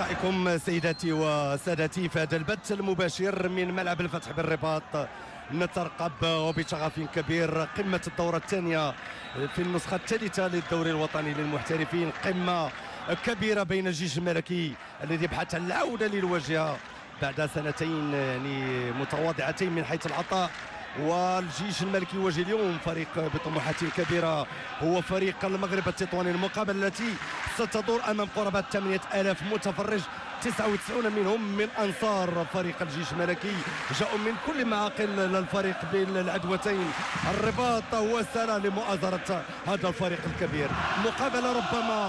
بلقائكم سيداتي وسادتي في هذا البث المباشر من ملعب الفتح بالرباط. نترقب وبشغف كبير قمة الدورة الثانية في النسخة الثالثة للدوري الوطني للمحترفين، قمة كبيرة بين الجيش الملكي الذي يبحث عن العودة للواجهة بعد سنتين يعني متواضعتين من حيث العطاء، والجيش الملكي يواجه اليوم فريق بطموحات كبيرة هو فريق المغرب التطواني. المقابلة التي ستدور أمام قرابة 8000 متفرج، 99 منهم من أنصار فريق الجيش الملكي، جاءوا من كل معاقل الفريق بين العدوتين الرباط وسلا لمؤازرة هذا الفريق الكبير. مقابلة ربما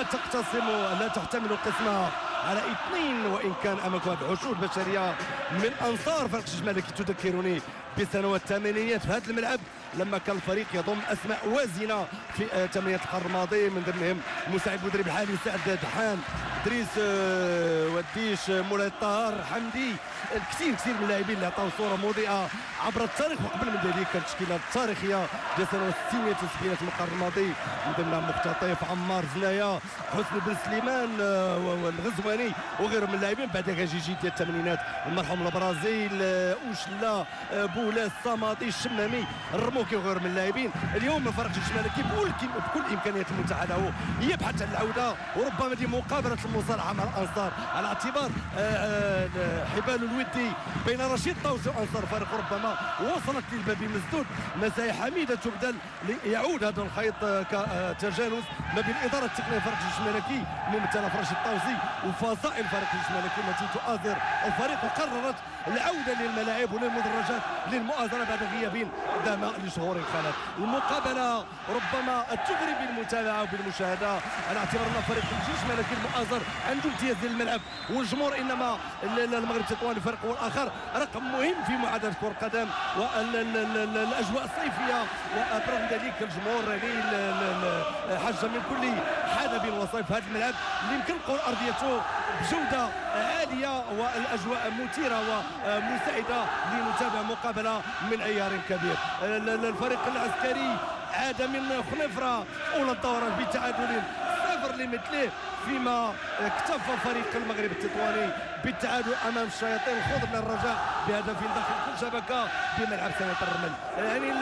لا تحتمل قسمها على اثنين، وان كان امامكم هذه الحشود البشريه من انصار فريق الجيش الملكي تذكرني بسنوات الثمانينيات في هذا الملعب لما كان الفريق يضم اسماء وازنه في ثمانينات القرن الماضي، من ضمنهم مساعد مدرب الحالي سعد دحان، دريس وديش، مولاي الطاهر، حمدي، كثير من اللاعبين اللي عطاو صوره مضيئه عبر التاريخ. وقبل من ذلك التشكيلات التاريخيه ديال سنوات الستينات والسبعينات من القرن الماضي، من ضمنها مختطف، عمار، زنايا، حسني بن سليمان والغزواني وغيرهم من اللاعبين. بعد جيجي ديال الثمانينات المرحوم البرازيل، اوشلا، بولاس، صماطي، الشمامي، الرموكي وغيرهم من اللاعبين. اليوم فريق الجيش الملكي بكل الامكانيات المتاحه له يبحث عن العوده، وربما دي مقابله المصارعه مع الانصار على اعتبار حبال الودي بين رشيد طوسي وانصار فريق ربما وصلت للباب مسدود. مساء حميده تبدل ليعود هذا الخيط كتجانس ما بين الاداره التقنيه فريق الجيش الملكي ممثله في رشيد طوسي وفصائل فريق الجيش الملكي التي تؤازر الفريق، وقررت العوده للملاعب وللمدرجات للمؤازره بعد غياب دام لشهور خلت. المقابله ربما تغري بالمتابعه وبالمشاهده على اعتبار ان فريق الجيش الملكي المؤازر عنده امتياز ديال الملعب والجمهور، انما المغرب التطواني فريق هو الاخر رقم مهم في معادله كره القدم والاجواء الصيفيه، وابرز ذلك الجمهور يعني حاجه من كل حدب وصيف هذا الملعب اللي يمكن نقول ارضيته بجوده عاليه والاجواء مثيره ومساعده لنتابع مقابله من عيار كبير. الفريق العسكري عاد من خنفره اولى الدورة بتعادل 0 لمثله، فيما اكتفى فريق المغرب التطواني بالتعادل امام الشياطين الخضر من الرجاء بهدف داخل كل شبكه بملعب سنة الرمل. يعني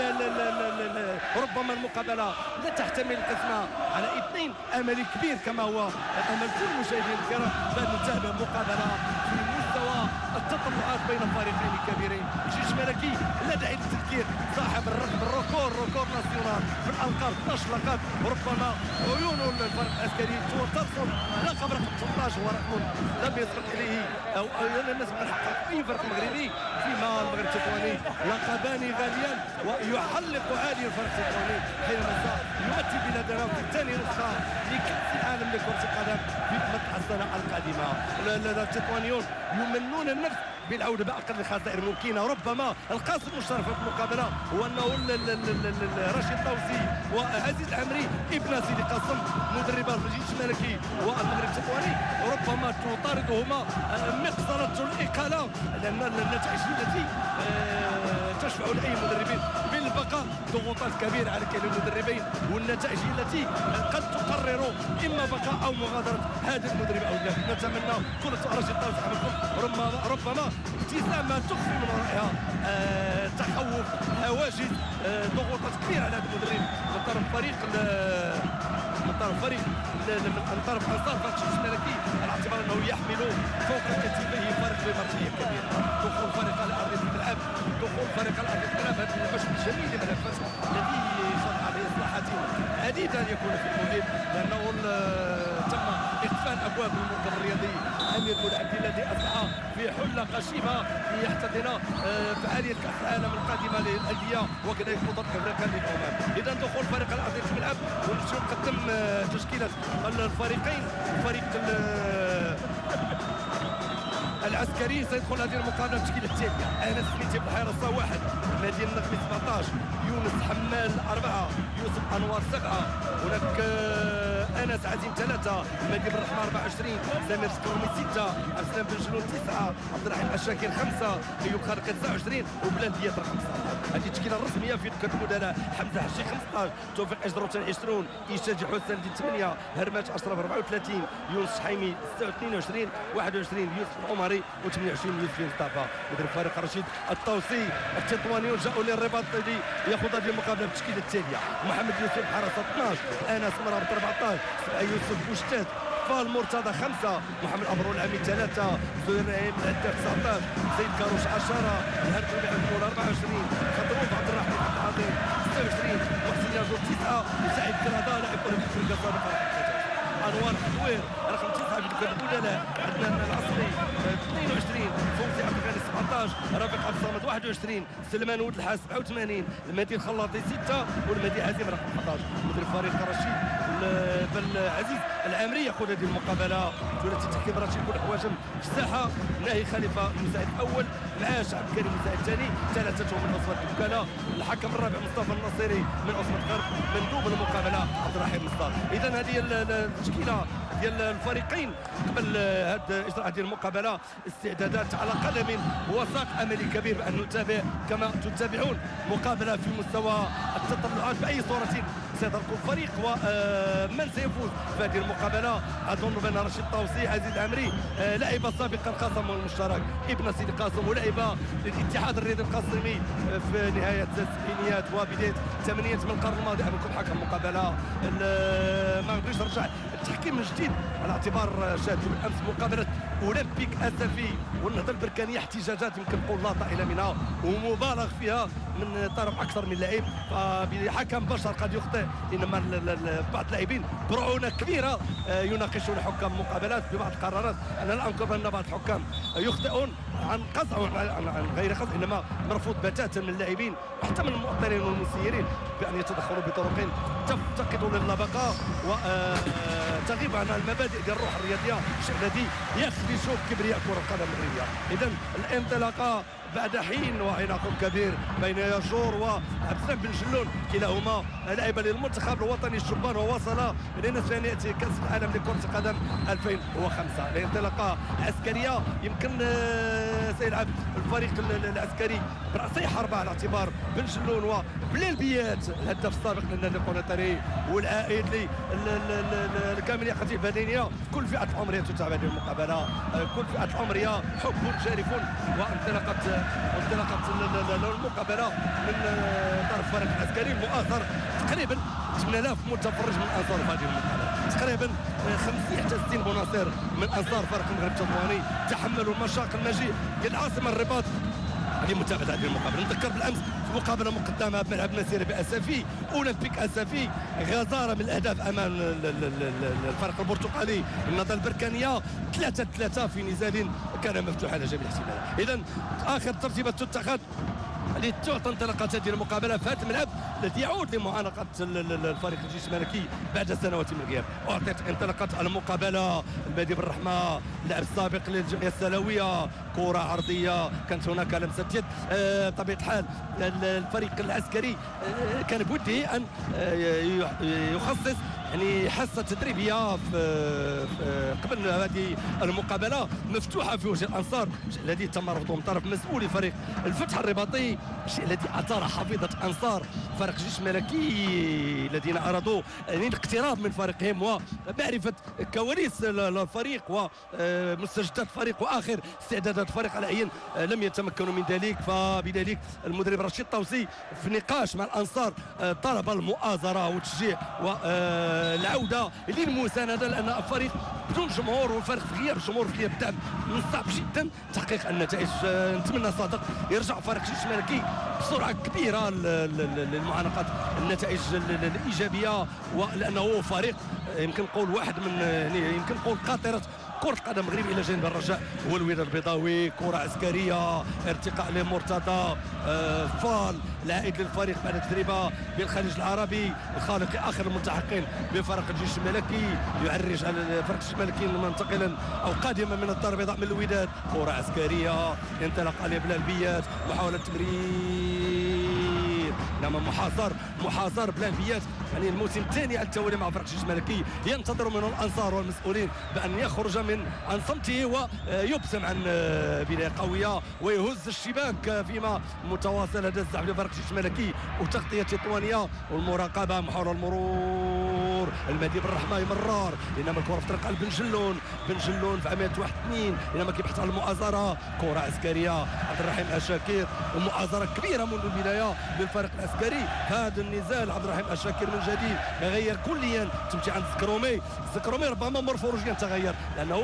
ربما المقابله لا تحتمل قسمه على اثنين، امل كبير كما هو امل كل المشاهدين الكرام بان نتابع مقابله في مستوى التطلعات بين فريقين كبيرين. الجيش الملكي لا داعي للتذكير صاحب الركور ناسيونال في الالقاب 12 لقب، وربما عيون الفريق العسكري ترصد لقب رقم 18 هو رقم لم يسبق اليه او لم يسبق الحق اي فريق مغربي، فيما المغرب التطواني لقبان غاليان ويحلق عالي الفريق التطواني حينما يمثل بلادنا في ثاني نسخه لكاس العالم لكره القدم في السنه القادمه. التطوانيون يمنون النفس بالعوده باقل الخسائر ممكنه. ربما القاسم المشترك في المقابله هو انه رشيد طوسي وعزيز العمري ابن سيدي قاسم مدربا في الجيش الملكي والمغرب التطواني ربما تطاردهما مقصره الاقاله، لان النتائج التي تشفع لاي مدربين بالبقاء ضغوطات كبيره على كلا المدربين، والنتائج التي قد تقرر اما بقاء او مغادره هذا المدرب او لا. نتمنى كل رشيد طوسي ربما ابتسامه تخفي من ورائها تخوف، هواجس، ضغوطات كبيره على هذا المدرب من طرف انصار فريق الجيش الملكي، على اعتبار انه يحمل فوق كتفيه فريق بمرجعيه كبيره. دخول فريق على ارضيه الملعب، هذا المشهد الجميل لملفات الذي خضع لاصلاحات عديده ان يكون في المدير، لانه تم اقفال ابواب المنظمه الرياضي امير بولعبدي الذي اصبح في حله قشيمه ليحتضن فعاليه كاس العالم القادمه للانديه وكذلك بطوله افريقيا للامم. اذا دخول فريق على ارضيه الملعب ونمشي نقدم تشكيله الفريقين. الفريق العسكري سيدخل هذه المقابله التشكيله التاليه: انس سميتي بحيرة 1، نادي النقبي 17، يونس حمال 4، يوسف انوار 7، هناك انس عزيم 3 المهدي بن رحمه 24 سمير سكرمي 6 عبد السلام بن جلول 9 عبد الرحيم الشاكر 5 ايوب خالد 29 وبلال ديات رقم 19. هذه التشكيله الرسميه في دكه البدلاء. حمزه حشي 15 توفيق اجدروتان 20 إيشاجي حسن 8 هرمات اشرف 34 يونس شحيمي 22 21 يوسف العمري و28 يوسف مصطفى. مدرب فريق رشيد الطوسي التطوانيون جاءوا للرباط ليأخذ هذه المقابله بالتشكيله التاليه: محمد يوسف حراسه 12 انس مرابط 14 يوسف بوشتات فال مرتضى 5 محمد أبرو العمي 3 زهير نعيم الهداف 19 زيد كاروش 10 الهرتوبي عبد 24 خضروف عبد الرحمن عبد العظيم 26 محسن يازور 9 وسعيد كرادا لاعب اولمبيك فريق سابق انوار حدوير رقم 9 في دكه البدلاء. عدنان العصري 22 فوزي عبد الغني 17 رافق عبد الصمد 21 سلمان ولد الحاس 87 المهدي الخلاطي 6 والمهدي عزيم رقم 11. مدرب فريق رشيد بن عزيز العامري يقود هذه المقابله. ثلاثي التحكيم رشيد بن حواجم في الساحه، ناهي خليفه المساعد الاول مع شعب الكريم المساعد الثاني، ثلاثه من اصوات الوكاله. الحكم الرابع مصطفى النصيري من عصمه غرب. مندوب المقابله عبد الرحيم مصطفى. اذا هذه التشكيله ديال الفريقين قبل اجراء هذه المقابله. استعدادات على قدم وساق، املي كبير بان نتابع كما تتابعون مقابله في مستوى التطلعات باي صوره سيظهر كل فريق ومن سيفوز في هذه المقابله. اظن بان رشيد الطوسي عزيز العمري لعب سابقا قاسم المشترك ابن سيدي قاسم، ولعب للاتحاد الرياضي القاسمي في نهايه السبعينيات وبدايه الثمانينات من القرن الماضي. امامكم حكم مقابله ما نقدرش نرجع التحكيم من جديد على اعتبار شاهدوا بالامس مقابله اولمبيك اسفي والنهضه البركانيه احتجاجات يمكن نقول لا طائل منها ومبالغ فيها من طرف اكثر من لاعب، فبحكم بشر قد يخطئ، انما بعض اللاعبين برعونه كبيره يناقشون حكام مقابلات ببعض القرارات. انا لا انكر ان بعض الحكام يخطئون عن قصد او عن غير قصد، انما مرفوض بتاتا من اللاعبين وحتى من المؤطرين والمسيرين بان يتدخلوا بطرق تفتقد للبقاء وتغيب عن المبادئ ديال الروح الرياضيه، الشيء الذي يخدش كبرياء كره القدم المغربيه. اذا الانطلاقه بعد حين وعناق كبير بين ياجور وعبد السلام بن جلول، كلاهما لاعبا للمنتخب الوطني الشبان ووصل لنصف نهائي كاس العالم لكره القدم 2005. الانطلاقه عسكريه يمكن سيلعب الفريق العسكري براسي حربه على اعتبار بن جلول وبلال بيات الهداف السابق للنادي القنيطري والعائد لكامل لياقته البدنيه. كل فئه العمريه تتابع هذه المقابله، كل فئه العمريه حب شارف. وانطلاقه المقابله من طرف الفريق العسكري المؤثر تقريبا 8000 متفرج من انصار هذه المقابله، تقريبا 50 حتى 60 مناصر من انصار فريق المغرب التطواني تحملوا المشاق المجيء ديال العاصمه الرباط لمتابعه هذه المقابله. نذكر بالامس في مقابله مقدمه بملعب مسيره باسفي اولمبيك اسفي، غزاره من الاهداف امام الفريق البرتقالي النهضه البركانيه 3-3 في نزال كان مفتوحا على جميع الاحتمالات. اذا اخر ترتيبات تتخذ لتعطى انطلاقات هذه المقابله في هذا الملعب الذي يعود لمعانقه الفريق الجيش الملكي بعد سنوات من الغياب. اعطيت انطلاقات المقابله المهدي بن رحمه اللاعب السابق للجمعيه السلويه، كره عرضيه كانت هناك لمسه يد. بطبيعه الحال الفريق العسكري كان بوده ان يخصص يعني حصه تدريبيه في قبل هذه المقابله مفتوحه في وجه الانصار، الذي تم رفضه من طرف مسؤولي فريق الفتح الرباطي، الشيء الذي اثار حفيظه انصار فريق الجيش الملكي الذين ارادوا يعني الاقتراب من فريقهم ومعرفه كواليس الفريق ومستجدات الفريق واخر استعدادات الفريق، على اي لم يتمكنوا من ذلك. فبذلك المدرب رشيد الطوسي في نقاش مع الانصار طلب المؤازره والتشجيع والعوده للمسانده، لان الفريق بدون جمهور والفريق في غياب الجمهور في غياب الدعم من الصعب جدا تحقيق النتائج. نتمنى صادق يرجع فريق الجيش الملكي بسرعه كبيره للمعانقه النتائج الايجابيه، ولانه فريق يمكن نقول واحد من يعني يمكن نقول قاطره كرة القدم المغربي الى جانب الرجاء والوداد البيضاوي. كرة عسكرية ارتقاء لمرتضى فال العائد للفريق بعد تدريبه بالخليج العربي، الخالق اخر الملتحقين بفريق الجيش الملكي، يعرج على فريق الجيش الملكي منتقلا او قادما من الدار البيضاء من الوداد. كرة عسكرية انطلاقه لبلال بيات، محاولة تمرير انما محاصر بلانفيات. يعني الموسم الثاني على التوالي مع فريق جيش الملكي، ينتظر منه الانصار والمسؤولين بان يخرج عن صمته ويبسم عن بدايه قويه ويهز الشباك فيما متواصل هذا الزحف لفريق جيش الملكي وتغطيه تطوانيه والمراقبه محاوله المرور. المهدي بن الرحمه يمرر، انما الكره في طريق بن جلون في عمليه 1-2، انما كيبحث على المؤازره. كره عسكريه عبد الرحيم اشاكر، ومؤازره كبيره منذ البدايه للفريق العسكري. هذا النزال عبد الرحيم اشاكر من جديد غير كليا تمشي عند زكرومي ربما مورفولوجيا تغير لانه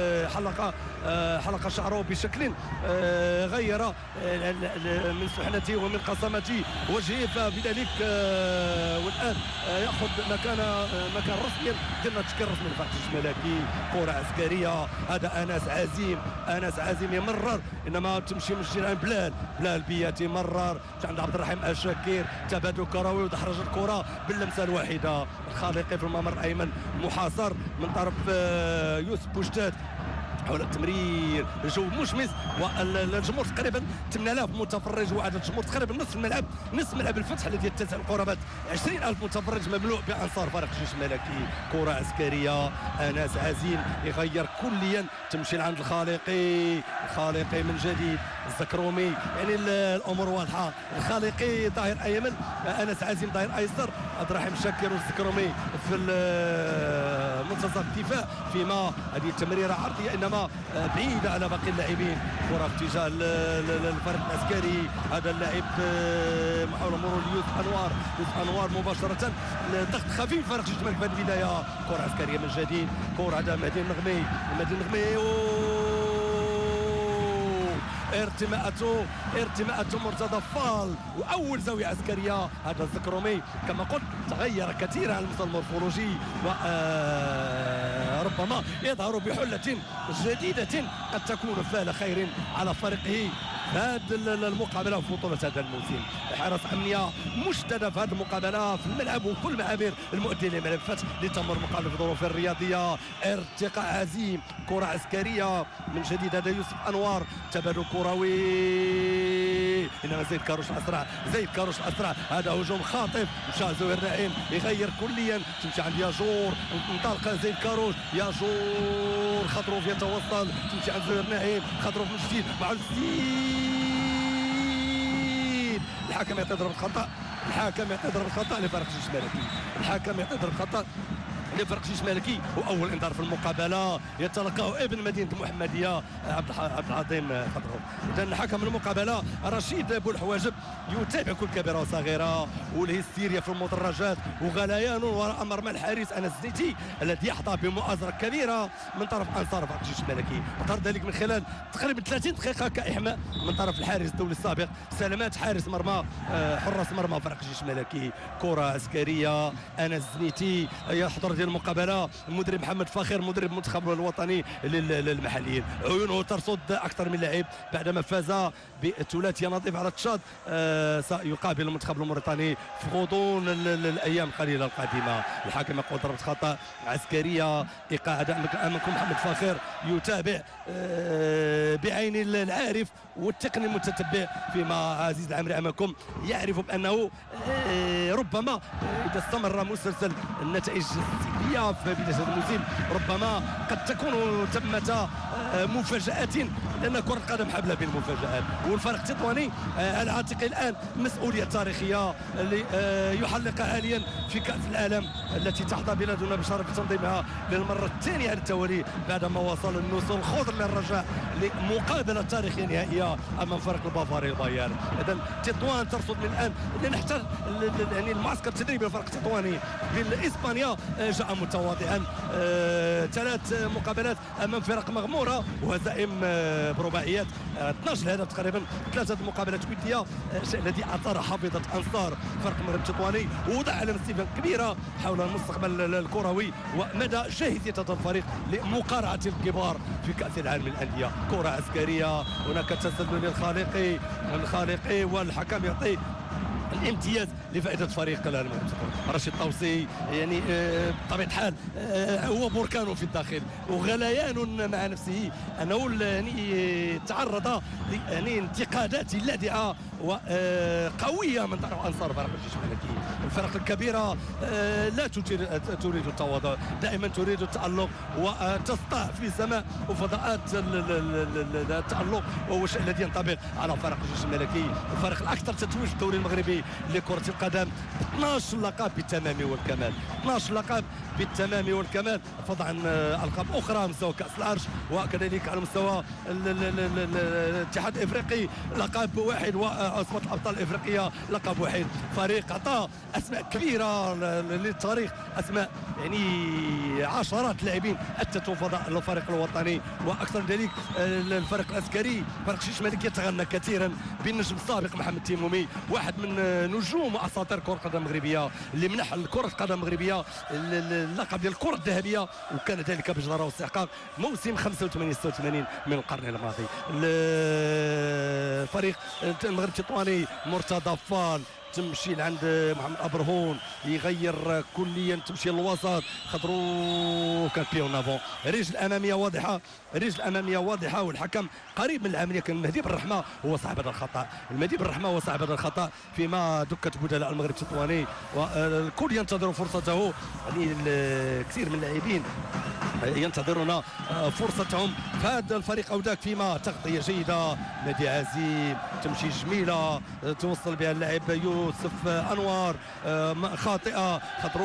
حلق شعره بشكل غير من سحنته ومن قصمته وجهه، فبذلك والان ياخذ مكان رسميا ضمن التشكيل الرسمي لفريق جيش الملكي. كره عسكريه، هذا انس عزيم يمرر، انما تمشي من الجيران بلال بياتي مرر عند عبد الرحيم اشاكر، تبادل كروي ودحرج الكره باللمسه الواحده. الخالقي في الممر الايمن محاصر من طرف يوسف بوشتات حول التمرير، الجو مشمس والجمهور تقريبا 8000 متفرج، وعدد الجمهور تقريبا نصف ملعب الفتح الذي يتسع قرابه 20000 متفرج مملوء بانصار فريق جيش الملكي. كره عسكريه، انس عزيم يغير كليا، تمشي لعند الخالقي من جديد، الزكرومي، يعني الامور واضحه. الخالقي ظاهر ايمن، انس عزيم ظاهر ايسر، عبد الرحيم شاكر والزكرومي في منتصف الدفاع، فيما هذه التمريره عرضيه انما بعيده على باقي اللاعبين. كره في اتجاه الفريق العسكري، هذا اللاعب محاوله مرور يوسف انوار مباشره، ضغط خفيف فريق جيش الملك في هذه البدايه. كره عسكريه من جديد، كره هذا مهدي النغمي ارتماءته مرتضى فال، واول زاويه عسكريه هذا الزكرومي كما قلت تغير كثيرا على المستوى المورفولوجي، وربما يظهر بحله جديده قد تكون فال خير على فريقه هذه المقابله في بطوله هذا الموسم. حرس امنيه مشدده في هذه المقابله في الملعب وكل معابر المؤديه لملعب الفتح لتمر المقابله في الظروف الرياضيه. ارتقاء عزيم، كره عسكريه من جديد، هذا يوسف انوار، تبادل كروي، انما زيد كاروش اسرع، هذا هجوم خاطف، مشى زهير نعيم يغير كليا، تمشي عند ياجور، انطلق زيد كاروش، ياجور خضروف يتوصل، تمشي عند زهير نعيم، خضروف من جديد مع الزيد، الحكم يعطي ضربة خطأ، لفريق جيش الملكي، لفريق جيش الملكي، واول انذار في المقابله يتلقاه ابن مدينه المحمديه عبد العظيم خضروف. اذا حكم المقابله رشيد بوالحواجب يتابع كل كبيره وصغيره، والهستيريا في المدرجات وغليان وراء مرمى الحارس انس الزنيتي الذي يحظى بمؤازره كبيره من طرف انصار فريق جيش الملكي، وظهر ذلك من خلال تقريبا 30 دقيقه كاحماء من طرف الحارس الدولي السابق سلامات حارس مرمى حراس مرمى فريق جيش الملكي. كره عسكريه، انس الزنيتي يحضر ديال المقابله المدرب محمد فاخر مدرب المنتخب الوطني للمحليين، عيونه ترصد اكثر من لاعب بعدما فاز بثلاثيه نظيفه على تشاد، سيقابل المنتخب الموريتاني في غضون الايام القليله القادمه. الحكم يقول ضربه خطا عسكريه، ايقاع اداء امامكم محمد فاخر يتابع بعين العارف والتقني المتتبع، فيما عزيز العمري امامكم يعرف بانه ربما اذا استمر مسلسل النتائج السلبيه في بدايه هذا الموسم ربما قد تكون ثمه مفاجآت، لان كرة القدم حبلة بالمفاجآت، والفريق التطواني على عاتقه الان مسؤولية تاريخية يحلقها حاليا في كأس العالم التي تحظى بلادنا بشرف تنظيمها للمرة الثانية على التوالي بعدما وصل النصر الخضر للرجاء لمقابلة تاريخية نهائية امام فريق البافاري البايرن. اذا تطوان ترصد من الان نحتاج يعني المعسكر التدريبي للفريق التطواني لاسبانيا جاء متواضعا، 3 مقابلات امام فرق مغموره وهزائم برباعيات، 12 هدف تقريبا، 3 مقابلات وديه، الشيء الذي اثار حافظه انصار فرق المغرب التطواني ووضع علامه استفهام كبيره حول المستقبل الكروي ومدى جاهزيه هذا الفريق لمقارعه الكبار في كاس العالم للانديه. كره عسكريه، هناك تسلل للخالقي والحكم يعطي امتياز لفائده فريق المغرب. رشيد طوسي يعني بطبيعه الحال هو بركان في الداخل وغليان مع نفسه، انه يعني تعرض يعني انتقادات لاذعه وقويه من طرف انصار فريق الجيش الملكي. الفرق الكبيره لا تريد التواضع، دائما تريد التالق وتسطع في سماء وفضاءات التالق، وهو الشيء الذي ينطبق على فريق الجيش الملكي. الفريق الاكثر تتويج في الدوري المغربي لكره القدم، 12 لقب بالتمام والكمال، 12 لقب بالتمام والكمال، فضلا عن القاب اخرى على مستوى كاس العرش وكذلك على مستوى الاتحاد الافريقي لقب واحد، وعصبه الابطال الافريقيه لقب واحد. فريق عطى اسماء كبيره للتاريخ، اسماء يعني عشرات اللاعبين اتت فضاء الفريق الوطني، واكثر من ذلك الفريق العسكري فريق الجيش الملكي يتغنى كثيرا بالنجم السابق محمد تيمومي، واحد من نجوم واساطير كره القدم المغربيه اللي منح كره القدم المغربيه اللقب ديال الكره الذهبيه، وكان ذلك بجداره واستحقاق موسم 85 86 من القرن الماضي. الفريق المغرب التطواني مرتضى فال تمشي لعند محمد ابرهون يغير كليا، تمشي للوسط خضرو كان بيون افون، رجل اماميه واضحه، رجل اماميه واضحه، والحكم قريب من العمليه. كان المهدي بن الرحمه هو صاحب هذا الخطا، المهدي بن الرحمه هو صاحب هذا الخطا فيما دكت بدلاء المغرب التطواني، والكل ينتظر فرصته. يعني كثير من اللاعبين ينتظرون فرصتهم في هذا الفريق او ذاك، فيما تغطيه جيده نادي عزيم، تمشي جميله توصل بها اللاعب يوسف انوار خاطئه،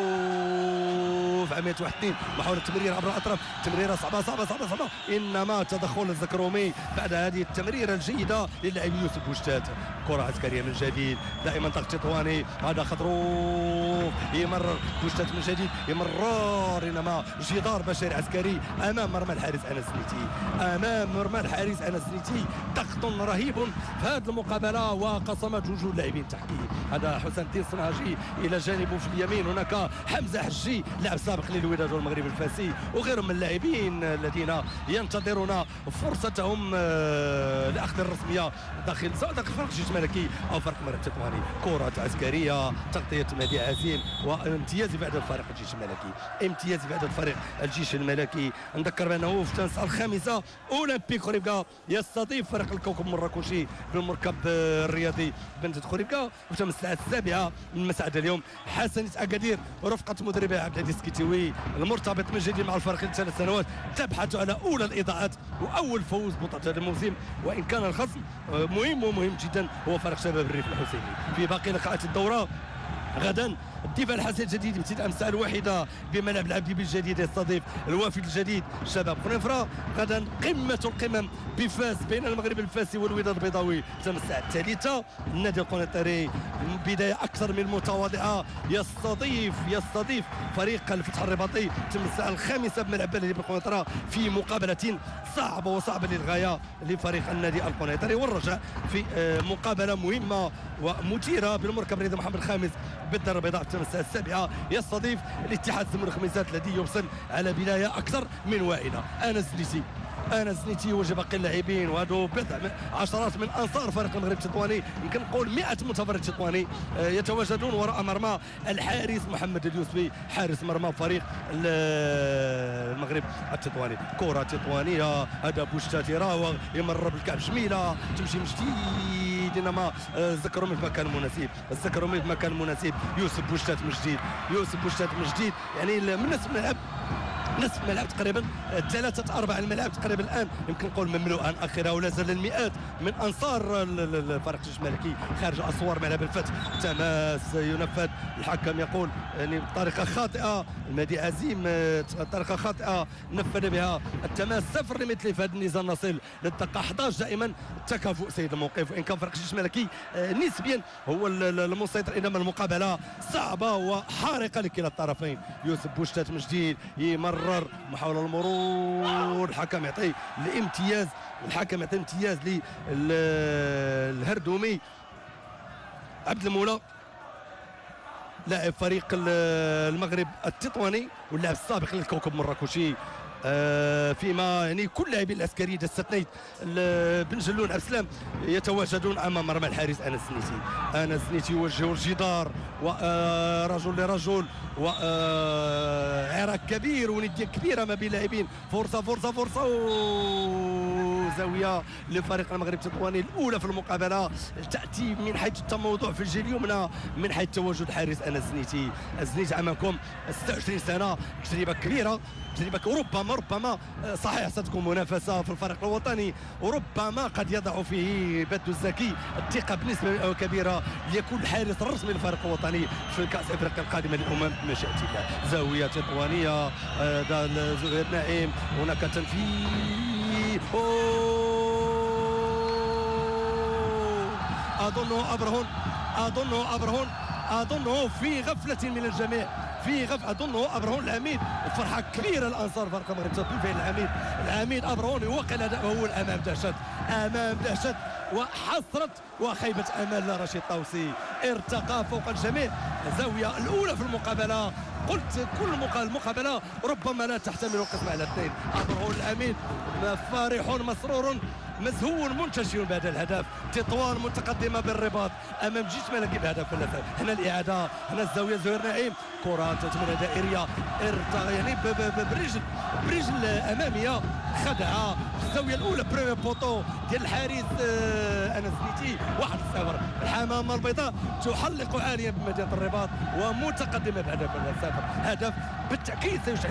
خطروف عمليه 1-2 محاوله تمرير عبر الاطراف، تمريره صعبه صعبه صعبه صعبه، انما تدخل الزكرومي بعد هذه التمريره الجيده للاعب يوسف بوشتات. كره عسكريه من جديد، دائما ضغط تطواني، هذا خطروف يمرر بوشتات من جديد، يمرر انما جدار بشري عسكري امام مرمى الحارس انس نيتي، امام مرمى الحارس انس نيتي، ضغط رهيب في هذه المقابله وقصمت وجوه اللاعبين تحكيم. هذا حسن الدين الصنهاجي الى جانبه في اليمين، هناك حمزه حجي لاعب سابق للوداد والمغرب الفاسي، وغيرهم من اللاعبين الذين ينتظرون فرصتهم لاخذ الرسميه داخل سواء داخل فريق الجيش الملكي او فريق المغرب التطواني. كره عسكريه، تغطيه مهدي عزيم، وامتياز بعد الفريق الجيش الملكي، امتياز بعد الفريق الجيش الملكي. نذكر بانه في التنس الخامسه اولمبيك خريبكا يستضيف فريق الكوكب مراكشي بالمركب الرياضي بنت خريبكا، وتم الساعه 7 من مساء اليوم. حسن اكادير ورفقه مدربه عبد العزيز كيتيوي المرتبط من جديد مع الفريق ل3 سنوات تبحث على اولى الاضاءات واول فوز بطوله هذا الموسم، وان كان الخصم مهم ومهم جدا هو فريق شباب الريف الحسيني. في باقي لقاءات الدوره غدا الدفاع الحسن الجديد امتداد الساعه الواحده بملعب العبدي بالجديد يستضيف الوافد الجديد شباب قنيفره. غدا قمه القمم بفاس بين المغرب الفاسي والوداد البيضاوي تم الساعه 3. النادي القنيطري بدايه اكثر من متواضعه يستضيف فريق الفتح الرباطي تم الساعه 5 بملعب بلديه بالقنيطره في مقابله صعبه وصعبه للغايه لفريق النادي القنيطري، والرجاء في مقابله مهمه ومثيره بالمركب الرياضي محمد الخامس بالدار البيضاء تم الساعه 7 يستضيف الاتحاد زمر الخميسات الذي يوصل على بدايه اكثر من واعده. انس نيتي وجه باقي اللاعبين، وهذو بضع عشرات من انصار فريق المغرب التطواني، يمكن نقول 100 متفرج تطواني يتواجدون وراء مرمى الحارس محمد اليوسفي حارس مرمى فريق المغرب التطواني. كره تطوانيه، هذا بوشتات يراوغ يمرر بالكعب جميله تمشي من جديد، انما ذكروا في مكان مناسب، ذكروا في مكان مناسب. يوسف بوشتات من جديد، يعني من نصف الملعب تقريبا 3/4 الملعب تقريبا الان يمكن نقول مملوءا اخرها، ولا زال المئات من انصار الفريق الجيش الملكي خارج اسوار ملعب الفتح. تماس ينفذ، الحكم يقول يعني بطريقه خاطئه، المهدي عزيم بطريقه خاطئه نفذ بها التماس 0 لمثل في هذا النزال. نصل للدقه 11 دائما تكافؤ سيد الموقف، وان كان فريق الجيش الملكي نسبيا هو المسيطر، انما المقابله صعبه وحارقه لكلا الطرفين. يوسف بوشتات من جديد يمرر محاولة المرور، الحكم يعطي الامتياز، للهردومي عبد المولى لاعب فريق المغرب التطواني واللاعب السابق للكوكب مراكشي. فيما يعني كل لاعبين العسكريين اذا استثنيت بن جلون عبد السلام يتواجدون امام مرمى الحارس انس السنيتي. انس السنيتي يوجه الجدار ورجل لرجل وعراك كبير ونديه كبيره ما بين لاعبين. فرصه فرصه فرصه زاويه لفريق المغرب تطواني الاولى في المقابله تاتي من حيث التموضع في الجهه اليمنى من حيث تواجد حارس انس السنيتي. السنيتي امامكم 26 سنه، تجربه كبيره، تجربه ربما صحيح ستكون منافسه في الفريق الوطني، وربما قد يضع فيه بدر الزكي الثقه بنسبه كبيره ليكون الحارس الرسمي للفريق الوطني في كاس افريقيا القادمه للامم بمشيئه الله. زاويه تطوانيه زهير نعيم، هناك تنفيذ اظنه في غفله من الجميع، اظنه ابرهون العميد. فرحه كبيره الانصار فريق المغرب بالفعل. العميد ابرهون يوقع الاداء وهو امام دهشت وحسرت وخيبه امال رشيد طوسي. ارتقى فوق الجميع، الزاويه الاولى في المقابله. قلت كل المقابله ربما لا تحتمل القسم على اثنين. ابرهون العميد فرح مسرور مزهو منتشر بهذا الهدف. تطوان متقدمه بالرباط امام جيش ملكي بهدف الثالث. هنا الاعاده، هنا الزاويه زهير نعيم، كره تتمريره دائريه يعني برجل اماميه خدعه في الزاويه الاولى بريمير بوطو ديال الحارس انس السنيتي. 1-0. الحمامه البيضاء تحلق عاليا بمدينه الرباط ومتقدمه بهدف الثالث. هدف بالتاكيد سيشعل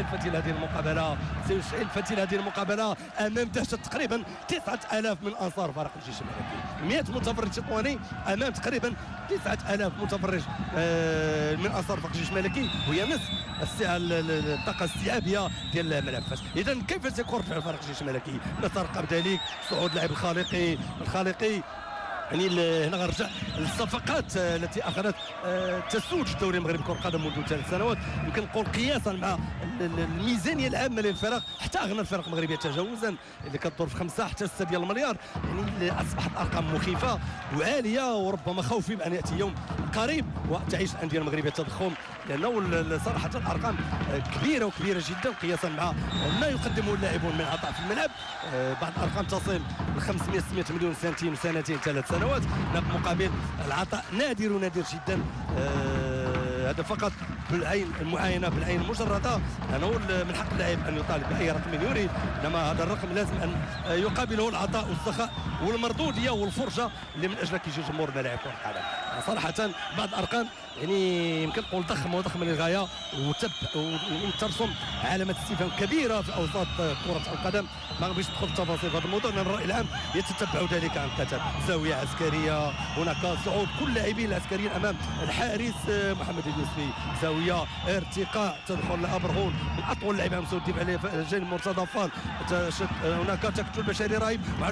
فتيل هذه المقابله امام دهشه تقريبا 9000 من انصار فريق الجيش الملكي. 100 متفرج تطواني امام تقريبا 9000 متفرج من انصار فريق الجيش الملكي، وهي نصف الطاقه الاستيعابيه ديال ملعب فاس. اذا كيف سيكون رفع فريق الجيش الملكي؟ نترقب ذلك صعود اللاعب الخالقي يعني هنا غنرجع للصفقات التي اخذت تسوج الدوري المغربي كره القدم منذ 3 سنوات. يمكن نقول قياسا مع الميزانيه العامه للفرق، حتى اغنى الفرق المغربيه تجاوزا اللي كتدور في 5 حتى 6 ديال المليار، يعني اصبحت ارقام مخيفه وعاليه، وربما خوفي بان ياتي يوم قريب وتعيش الانديه المغربيه التضخم، لانه صراحه الارقام كبيره جدا قياسا مع ما يقدمه اللاعبون من عطاء في الملعب. بعض الارقام تصل ل 500-600 مليون سنتيم سنتين 3 سنوات، مقابل العطاء نادر جدا. هذا فقط بالعين المعاينه، بالعين المجرده. انا من حق اللاعب ان يطالب باي رقم يريد، انما هذا الرقم لازم ان يقابله العطاء والسخاء والمردوديه والفرجه اللي من اجلها كيجي جمهور ملاعب كره القدم. صراحه بعض الارقام يعني يمكن نقول ضخمه للغايه، وترسم علامه استفهام كبيره في اوساط كره القدم. ما غاديش ندخل في التفاصيل في هذا الموضوع لان الراي العام يتتبع ذلك عن كثب. زاويه عسكريه، هناك صعود كل اللاعبين العسكريين امام الحارس محمد اليوسفي. زاويه ارتقاء تدخل لابرهون من اطول اللاعبين مسعود الدفاع عليه جانب مرتضى فال. هناك تكتل بشري رهيب مع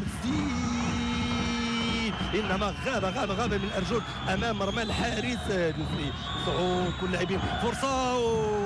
انما غاب من الارجل امام مرمى الحارس اليوسفي. صعود كل اللاعبين، فرصه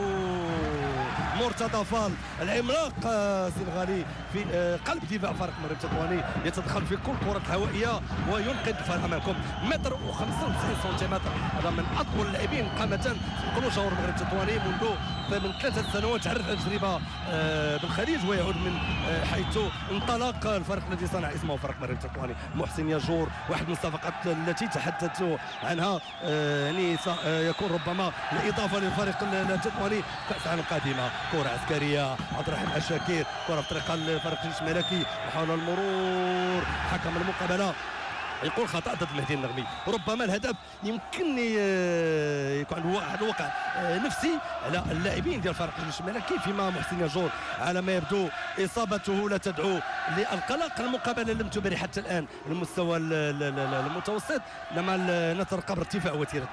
مرتضى فال العملاق السنغالي في قلب دفاع فريق المغرب التطواني، يتدخل في كل كرة هوائية وينقذ الفريق امامكم. 1.95 سنتيمتر، هذا من اطول اللاعبين قامة في قلوب جمهور المغرب التطواني من 3 سنوات. عرف التجربة بالخليج ويعود من حيث انطلق الفريق الذي صنع اسمه فريق المغرب التطواني. محسن ياجور، واحد من الصفقات التي تحدثت عنها، يعني يكون ربما الاضافة للفريق التطواني كأس العالم القادمة. كرة عسكرية، عبد الرحيم الشاكير، كرة في طريقها لفريق الجيش الملكي، وحاول المرور. حكم المقابلة يقول خطأ ضد مهدي النغمي. ربما الهدف يمكن يكون عنده واحد الوقع نفسي على اللاعبين ديال فريق الجيش الملكي، فيما محسن ياجور على ما يبدو اصابته لا تدعو للقلق. المقابله لم تبري حتى الان المستوى المتوسط، انما نترقب ارتفاع وتيره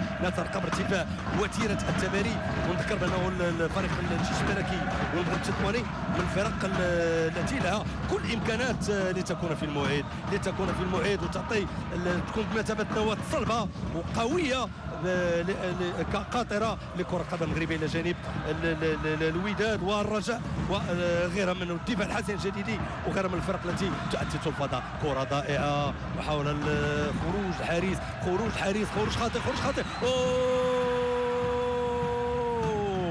التباري. ونذكر بانه الفريق الجيش الملكي والمغرب التطواني من الفرق التي لها كل الامكانات لتكون في الموعد وتعطي تكون بمثابه نواه صلبه وقويه قاطره لكره القدم المغربيه الى جانب الوداد والرجاء وغيرها من الدفاع الحسن الجديدي وغيرها من الفرق التي تؤثر في الفضاء. كره ضائعه وحاول خروج خاطئ.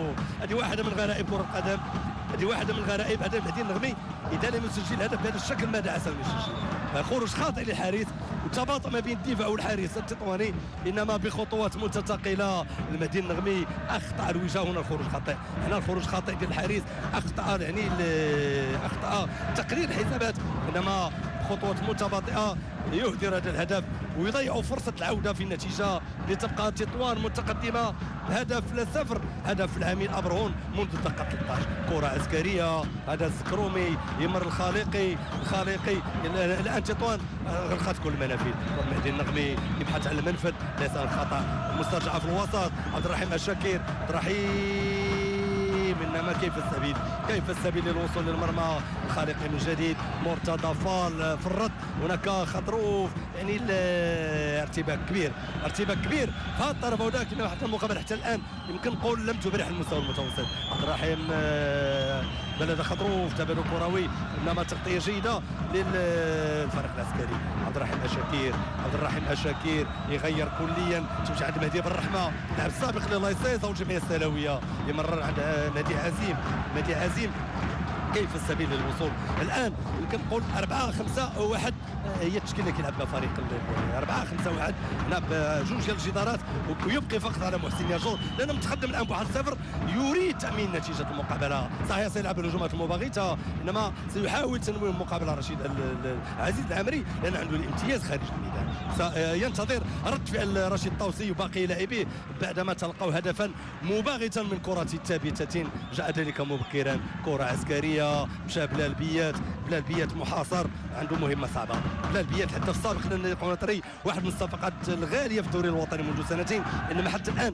هذه واحده من غرائب كره القدم، هذه واحده من غرائب هذا المهدي النغمي اذا لم يسجل هدف بهذا الشكل ماذا عسى ان يسجل؟ خروج خاطئ للحارس وتباطؤ ما بين الدفاع والحارس التطواني، انما بخطوات متثاقله المهدي النغمي اخطا الوجهه. هنا الخروج خاطئ، هنا الخروج خاطئ ديال الحارس، اخطا يعني اخطا تقرير الحسابات، انما خطوات متباطئه يهدر هذا الهدف ويضيع فرصه العوده في النتيجه لتبقى تطوان متقدمه هدف ل0. هدف العميد ابرهون منذ الدقه 13. كره عسكريه، هذا الزكرومي يمر الخالقي الان تطوان غلقت كل المنافذ. المهدي النغمي يبحث عن المنفذ، ليس الخطا المسترجع في الوسط. عبد الرحيم الشاكر، عبد الرحيم انما كيف السبيل للوصول للمرمى. الخالقي من جديد، مرتضى فال في الرد، هناك خطروف، يعني ارتباك كبير في هذا الطرف، ولكن حتى المقابله حتى الان يمكن نقول لم تبرح المستوى المتوسط. عبد الرحيم بلد خطروف، تبادل كروي، انما تغطيه جيده للفريق العسكري. عبد الرحيم الشاكر يغير كليا، تمشي عند مهدي بالرحمه، لاعب سابق للايسيس او الجمعيه السنويه، يمرر عند مهدي عزيم. كيف السبيل للوصول الان؟ يمكن نقول 4-5-1 هي التشكيله اللي كيلعب بها فريق 4-5-1 هنا بجوج ديال الجدارات، ويبقي فقط على محسن ياجور لانه متقدم الان ب1-0، يريد تامين نتيجه المقابله. صحيح سيلعب الهجمات المباغته، انما سيحاول تنويم المقابله رشيد عزيز العمري لان عنده الامتياز خارج الميدان. سينتظر رد فعل رشيد الطوسي وباقي لاعبيه بعدما تلقوا هدفا مباغتا من كره ثابته جاء ذلك مبكرا. كره عسكريه، مشى بلال بيات محاصر، عنده مهمه صعبه. بلال بيات حتى في السابق لان القناطري واحد من الصفقات الغاليه في الدوري الوطني منذ سنتين، انما حتى الان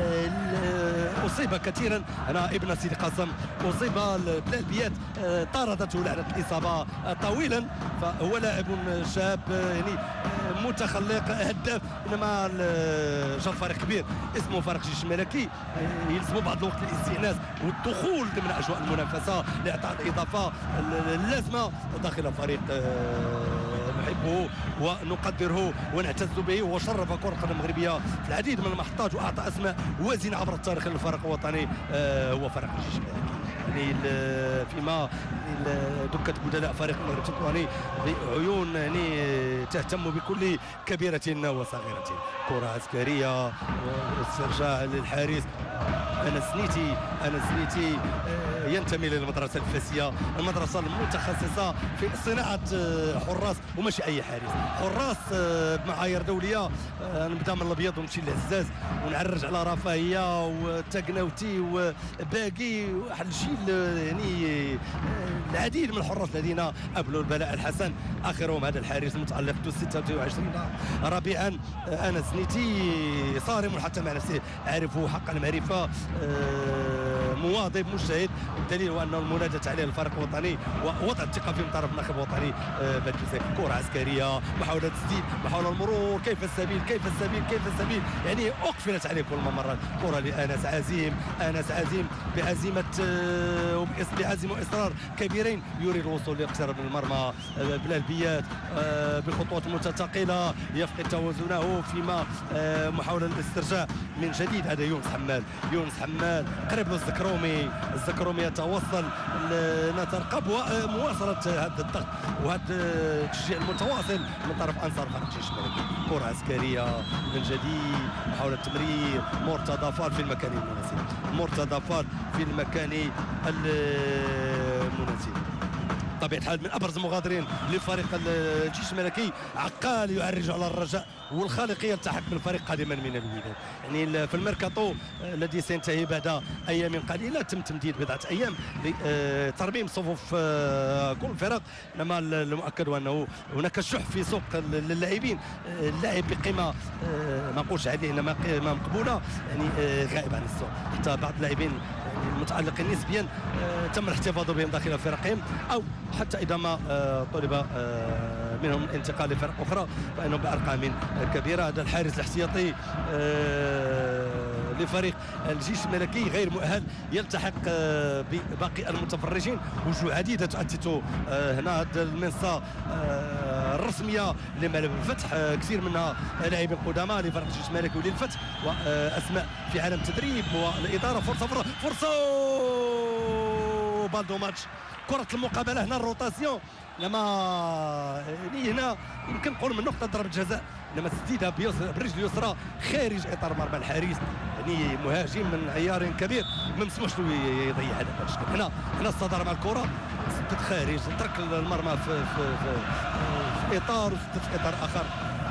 اصيب كثيرا. هنا ابن سيدي قاسم اصيب بلال بيات، طاردته لعنه الاصابه طويلا، فهو لاعب شاب يعني متخلق هداف، انما جا فريق كبير اسمه فريق جيش الملكي يلزموا بعض الوقت للاستئناس والدخول ضمن اجواء المنافسه لاعطاء الاضافه اللازمه داخل فريق نحبه ونقدره ونعتز به، وشرف كرة القدم المغربية في العديد من المحطات وأعطى أسماء وازنة عبر التاريخ للفريق الوطني هو فريق الجيش الملكي. يعني فيما دكة بدلاء فريق المغرب التطواني بعيون يعني تهتم بكل كبيرة وصغيرة. كرة عسكرية واسترجاع للحارس أنس نيتي ينتمي للمدرسة الفاسية، المدرسة المتخصصة في صناعة حراس وماشي أي حراس بمعايير دولية. نبدا من الأبيض ونمشي للعزاز ونعرج على رفاهية وتاكناوتي وباقي واحد الجيل، يعني العديد من الحراس الذين أبلوا البلاء الحسن، آخرهم هذا الحارس المتألق ذو 26 ربيعا أنس نيتي، صارم حتى مع نفسه، عارفه حقا معرفة، مواظب مجتهد، الدليل هو انه المنادات عليه الفريق الوطني ووضع الثقه في من طرف الناخب الوطني بلجيزي. كره عسكريه، محاوله تسديد، محاوله المرور، كيف السبيل، يعني اقفلت عليه كل مرات. كره لانس عزيم بعزيمه واصرار كبيرين يريد الوصول ليقترب من المرمى. بلال بيات بخطوات متثاقله يفقد توازنه، فيما محاوله الاسترجاع من جديد. هذا يونس حماد قريب له الزكرومي يتوصل، نترقب مواصله هذا الضغط وهذا التشجيع المتواصل من طرف انصار فريق الجيش الملكي. كره عسكريه من جديد، محاوله تمرير، مرتضى فال في المكان المناسب. بطبيعة الحال من ابرز المغادرين لفريق الجيش الملكي عقال يعرج على الرجاء والخالقي يلتحق بالفريق قادما من الوداد. يعني في الميركاتو الذي سينتهي بعد ايام قليله تم تمديد بضعه ايام لترميم صفوف كل الفرق، انما المؤكد انه هناك شح في سوق اللاعبين. اللاعب بقيمه ما نقولش عليه انما قيمه مقبوله، يعني غائب عن السوق. حتى بعض اللاعبين المتألقين نسبيا تم الاحتفاظ بهم داخل فرقهم، او حتى اذا ما طلب منهم الانتقال لفرق اخرى فانهم بارقام كبيره. هذا الحارس الاحتياطي لفريق الجيش الملكي غير مؤهل يلتحق بباقي المتفرجين. وجوه عديده تؤتت هنا هذه المنصه الرسميه لملعب الفتح، كثير منها لاعبين قدامى لفريق الجيش الملكي وللفتح واسماء في عالم التدريب والاداره. فرصه بالدو ماتش، كره المقابله هنا الروتاسيون، لما يعني هنا يمكن نقول من نقطه ضربه جزاء، لما تسديدها بالرجل اليسرى خارج اطار مرمى الحارس، يعني مهاجم من عيار كبير ما مسموحش له يضيع هذا الشكل. هنا الصدر مع الكره، سدد خارج، ترك المرمى في اطار وسدد في اطار اخر.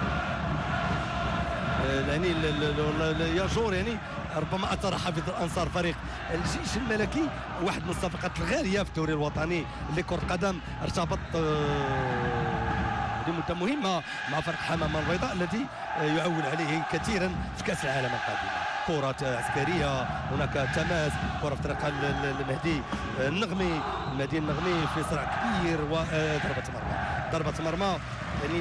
يعني ياجور يعني ربما اثر حافظ الانصار فريق الجيش الملكي، واحد من الصفقات الغاليه في الدوري الوطني لكره القدم، ارتبط لمده مهمه مع فريق حمامه البيضاء الذي يعول عليه كثيرا في كاس العالم القادمه. كرة عسكرية، هناك تماس، كرة في طريق المهدي النغمي، في صراع كبير ضربة مرمى يعني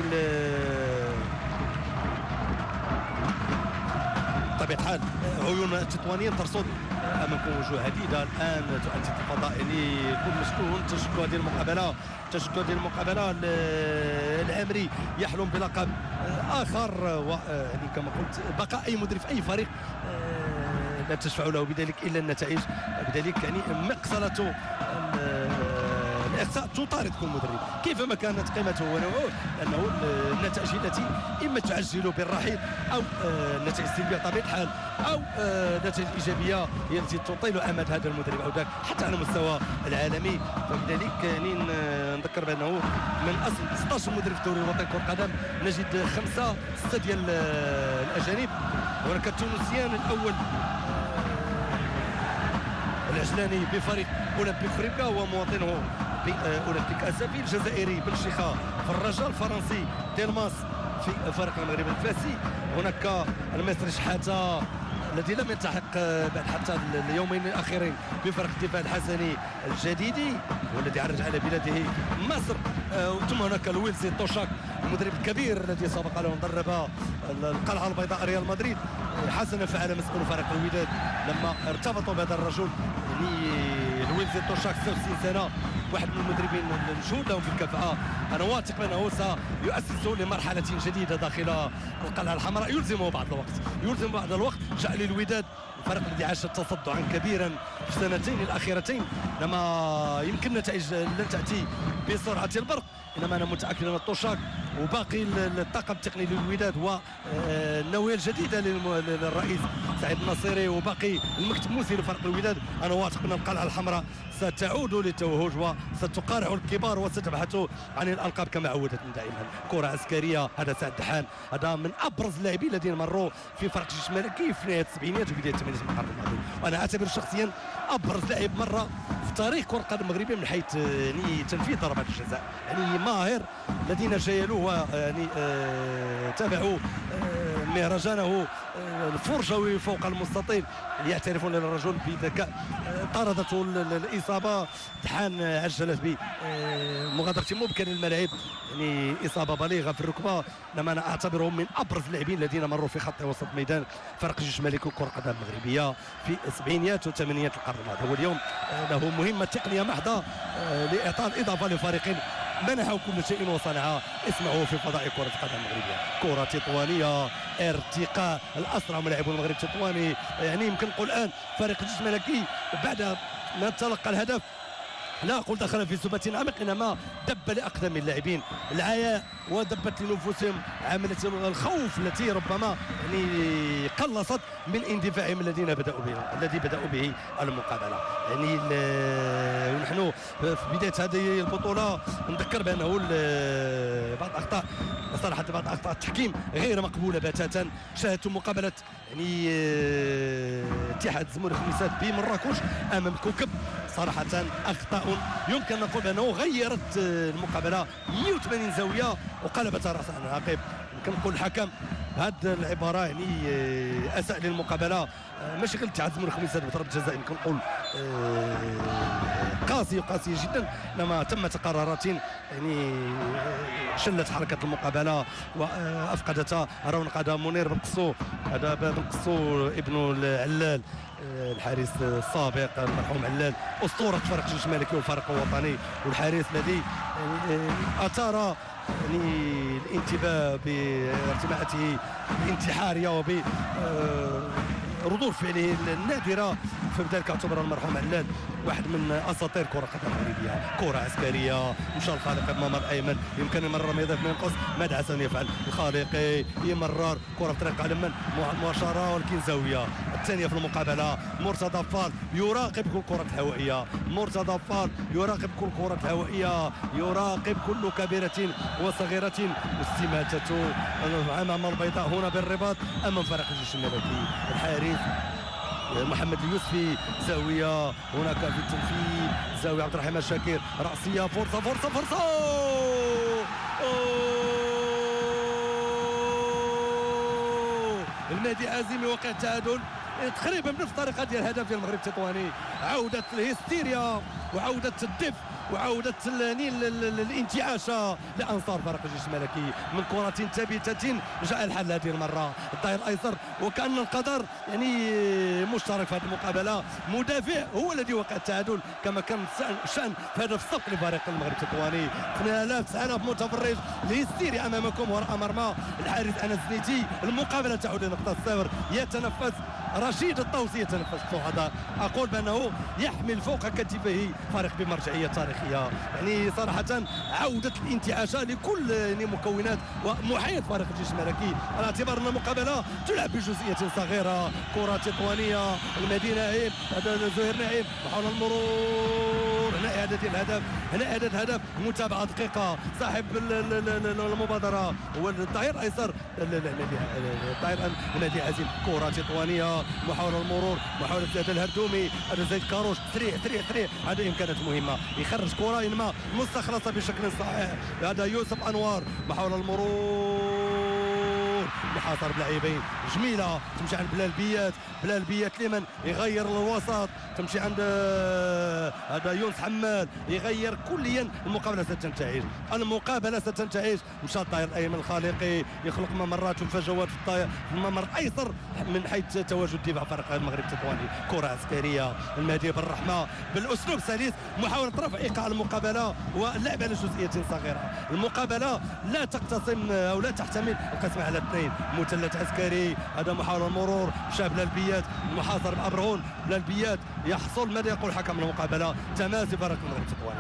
بطبيعة الحال عيون التطوانيين ترصد امامكم وجوه عديده الان تؤدي الفضاء، يعني يكون مشكون تشكل هذه المقابله العامري يحلم بلقب اخر، ويعني كما قلت بقاء اي مدرب في اي فريق لا تشفع له بذلك الا النتائج، بذلك يعني مقصله الاقصاء تطارد كل مدرب كيفما كانت قيمته ونوعه، لانه النتائج التي اما تعجل بالرحيل او النتائج السلبيه بطبيعه الحال او النتائج الايجابيه هي التي تطيل امد هذا المدرب او ذاك حتى على المستوى العالمي. فبذلك يعني نذكر بانه من اصل 16 مدرب في الدوري الوطني لكره القدم نجد 6 ديال الاجانب. هناك التونسيان الاول العجلاني بفريق اولمبيك خريبكا ومواطنه باولمبيك اسافي، الجزائري بن شيخه في الرجاء، الفرنسي ديلماس في فريق المغرب الفاسي، هناك المصري شحاته الذي لم يلتحق بعد حتى اليومين الاخيرين بفريق الدفاع الحسني الجديدي والذي عرج على بلاده مصر، ثم هناك لويلزي توشاك المدرب الكبير الذي سبق له مدرب القلعه البيضاء ريال مدريد، حسنا فعل مسؤول فريق الوداد لما ارتبطوا بهذا الرجل، يعني لويلزي توشاك 66 سنه، واحد من المدربين المشهود لهم بالكفاءه. انا واثق بانه سيؤسس لمرحله جديده داخل القلعه الحمراء، يلزمه بعض الوقت جعل الوداد الفريق الذي عاش تصدعا كبيرا في السنتين الاخيرتين، لما يمكن النتائج لن تاتي بسرعه البرق، انما انا متاكد ان الطوشاك وباقي الطاقم التقني للوداد والنوايا الجديده للرئيس سعيد النصيري وباقي المكتب الموسي لفريق الوداد، انا واثق ان القلعه الحمراء ستعود للتوهج وستقارع الكبار وستبحث عن الالقاب كما عودتنا دائما. كره عسكريه، هذا سعد دحان، هذا من ابرز اللاعبين الذين مروا في فريق الجيش الملكي في نهايه السبعينات وبدايه الثمانينات من القرن الماضي، وانا اعتبر شخصيا ابرز لاعب مره في تاريخ كره القدم المغربيه من حيث يعني تنفيذ ضربات الجزاء، يعني ماهر. الذين جايلوه يعني تابعوا مهرجانه الفرجوي فوق المستطيل يعترفون للرجل بذكاء. طاردته الاصابه، دحان عجلت بمغادره مبكر للملاعب، يعني اصابه بليغه في الركبه، انما انا اعتبره من ابرز اللاعبين الذين مروا في خط وسط ميدان فريق الجيش الملكي كره القدم المغربيه في السبعينيات والثمانينات القرن الماضي، واليوم له مهمه تقنيه محضه لاعطاء الاضافه لفريق منحه كل شيء وصنعه اسمه في فضاء كرة القدم المغربية. كرة تطوانية، ارتقاء الأسرع من لاعبو المغرب التطواني، يعني يمكن نقول الآن فريق الجيش الملكي بعد ما تلقى الهدف لا أقول دخل في سبات عميق، إنما دب لأقدم اللاعبين العياء ودبت لنفوسهم عملية الخوف التي ربما يعني قلصت من اندفاعهم الذي بدأوا به المقابلة. يعني ونحن في بداية هذه البطولة نذكر بأنه بعض الأخطاء صراحة بعض أخطاء التحكيم غير مقبولة بتاتا. شاهدت مقابلة يعني اتحاد زموري خميسات بمراكش أمام الكوكب، صراحة أخطاء يمكن نقول بأنه غيرت المقابلة 180 زاوية وقلبت رأس عن عقب. يمكن نقول الحكم هذه العباره يعني اساء للمقابله، ماشي غير التعادل من الخميس ضربه جزاء يمكن نقول قاسيه جدا، انما تمت قرارات يعني شلت حركه المقابله وافقدتها رونق. هذا منير بن قصو، هذا بن قصو ابن العلال الحارس السابق المرحوم علال، اسطوره فريق الجيش الملكي والفريق الوطني، والحارس الذي اثار يعني الانتباه بارتماءاته الانتحاريه وب ردود فعله النادره، فبذلك اعتبر المرحوم علال واحد من اساطير كره القدم المغربيه. كره عسكريه، مشى الخالقي بممر ايمن، يمكن يمرر ما يضيف ما ينقص، ماذا حسن يفعل الخالقي، يمرر كره في طريق على من مباشره ولكن زاويه الثانيه في المقابله. مرتضى فال يراقب كل كره هوائيه، مرتضى فال يراقب كل كره هوائيه، يراقب كل كبيره وصغيره، واستماتته امام البيضاء هنا بالرباط امام فريق الجيش الملكي. الحارس محمد اليوسفي، زاويه هناك في التنفيذ، زاويه عبد الرحمن شاكر، راسيه، فرصه فرصه فرصه، المهدي عازمي وقع التعادل تقريبا بنفس الطريقه ديال الهدف ديال المغرب التطواني. عوده الهستيريا وعوده الدفء وعوده الانتعاش لانصار فريق الجيش الملكي من كره ثابته. جاء الحل هذه المره الظهير الايسر، وكان القدر يعني مشترك في هذه المقابله. مدافع هو الذي وقع التعادل كما كان الشان في هذا السبق لفريق المغرب التطواني. 9000 متفرج، الهستيريا امامكم وراء مرمى الحارس انس زنيتي. المقابله تعود لنقطه الصفر، يتنفس رشيد الطوسي، يتنفس الصعداء. اقول بانه يحمل فوق كتفه فريق بمرجعيه تاريخيه، يعني صراحه عوده الانتعاش لكل مكونات ومحيط فريق الجيش الملكي، على اعتبار ان المقابله تلعب بجزئيه صغيره. كره تطوانيه، المهدي ناعم، هذا زهير ناعم محاول المرور، هنا اعاده الهدف، هنا اعاده الهدف، متابعه دقيقه. صاحب المبادره هو الظهير الايسر الظهير المهدي عزيم. كره تطوانيه، محاولة المرور، محاولة هذا الهردومي، هذا زيد كاروش، سريع هذا امكانات مهمة، يخرج كرة ينما مستخلصة بشكل صحيح. هذا يوسف انوار، محاولة المرور، محاصر بلاعبين جميلة، تمشي عند بلال بيات لمن يغير الوسط، تمشي عند هذا يونس حمال، يغير كليا. المقابلة ستنتهي، مشى الطاير الايمن الخالقي، يخلق ممرات وفجوات في الممر الايسر من حيث تواجد دفاع فريق المغرب التطواني. كره عسكريه، المهدي بالرحمه بالاسلوب سلس، محاوله رفع ايقاع المقابله واللعب على جزئيه صغيره. المقابله لا تقتسم او لا تحتمل القسم على اثنين. مثلث عسكري، هذا محاوله المرور، مشى بلال محاصر بابرهون، بلال يحصل ماذا يقول حكم المقابله؟ تماس فريق المغرب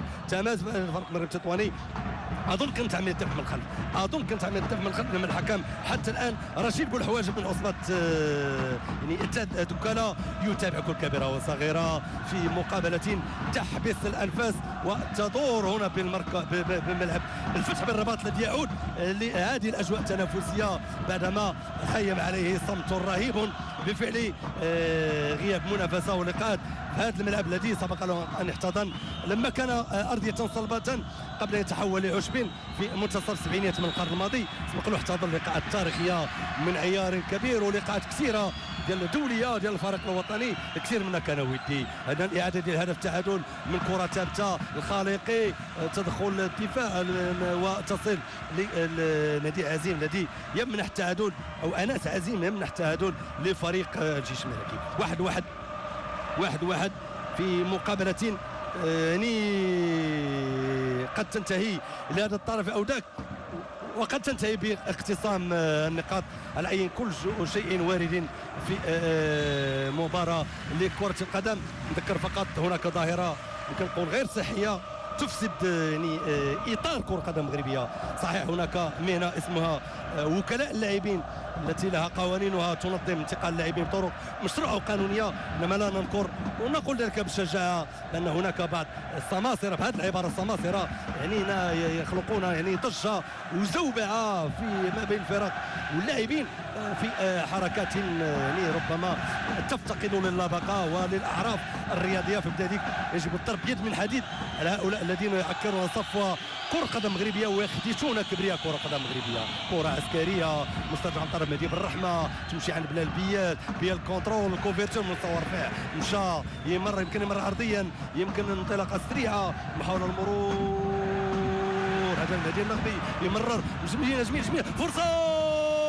التطواني. اظن كنت عمليه دفع من الخلف، من الحكم حتى الان رشيد بوالحواجب من عصبه يعني دكاله يتابع كل كبيره وصغيره في مقابله تحبس الانفاس وتدور هنا بملعب الفتح بالرباط الذي يعود لهذه الاجواء التنافسيه بعدما خيم عليه صمت رهيب بفعل غياب منافسه ولقاءات هذا الملعب الذي سبق له ان احتضن لما كان ارضيه صلبه قبل ان يتحول لعشب في منتصف السبعينيات من القرن الماضي. سبق له احتضن لقاءات تاريخيه من عيار كبير ولقاءات كثيره ديال دوليه ديال الفريق الوطني، كثير منها كان ودي. هذا اعاده ديال هدف التعادل من كره ثابته، الخالقي تدخل الدفاع وتصل لنادي عزيم الذي يمنح التعادل، او اناس عزيم يمنح التعادل لفريق الجيش الملكي. 1-1 في مقابله يعني قد تنتهي لهذا الطرف او ذاك، وقد تنتهي باقتسام النقاط على اي كل شيء وارد في مباراه لكره القدم. نذكر فقط هناك ظاهره يمكن نقول غير صحيه تفسد يعني اطار كره القدم المغربيه. صحيح هناك مهنه اسمها وكلاء اللاعبين التي لها قوانينها تنظم انتقال اللاعبين بطرق مشروعه وقانونيه، انما لا ننكر ونقول ذلك بالشجاعه لان هناك بعض السماسره، بهذه العباره السماسره يعني يخلقون يعني ضجه وزوبعه في ما بين الفرق واللاعبين في حركات يعني ربما تفتقد للبقاء وللاعراف الرياضيه. فبذلك يجب الضرب يد من حديد على هؤلاء الذين يعكرون صفوه كره قدم مغربيه ويخديتونا كبرياء كره قدم مغربيه، كره عسكريه مستدعى عن طرف مهدي بالرحمه تمشي عند بلال بيال كونترول الكوفيرتور متصور فيه مشى يمكن يمر عرضيا، يمكن انطلاقه سريعه محاوله المرور هذا المهدي النقدي يمرر جميل فرصه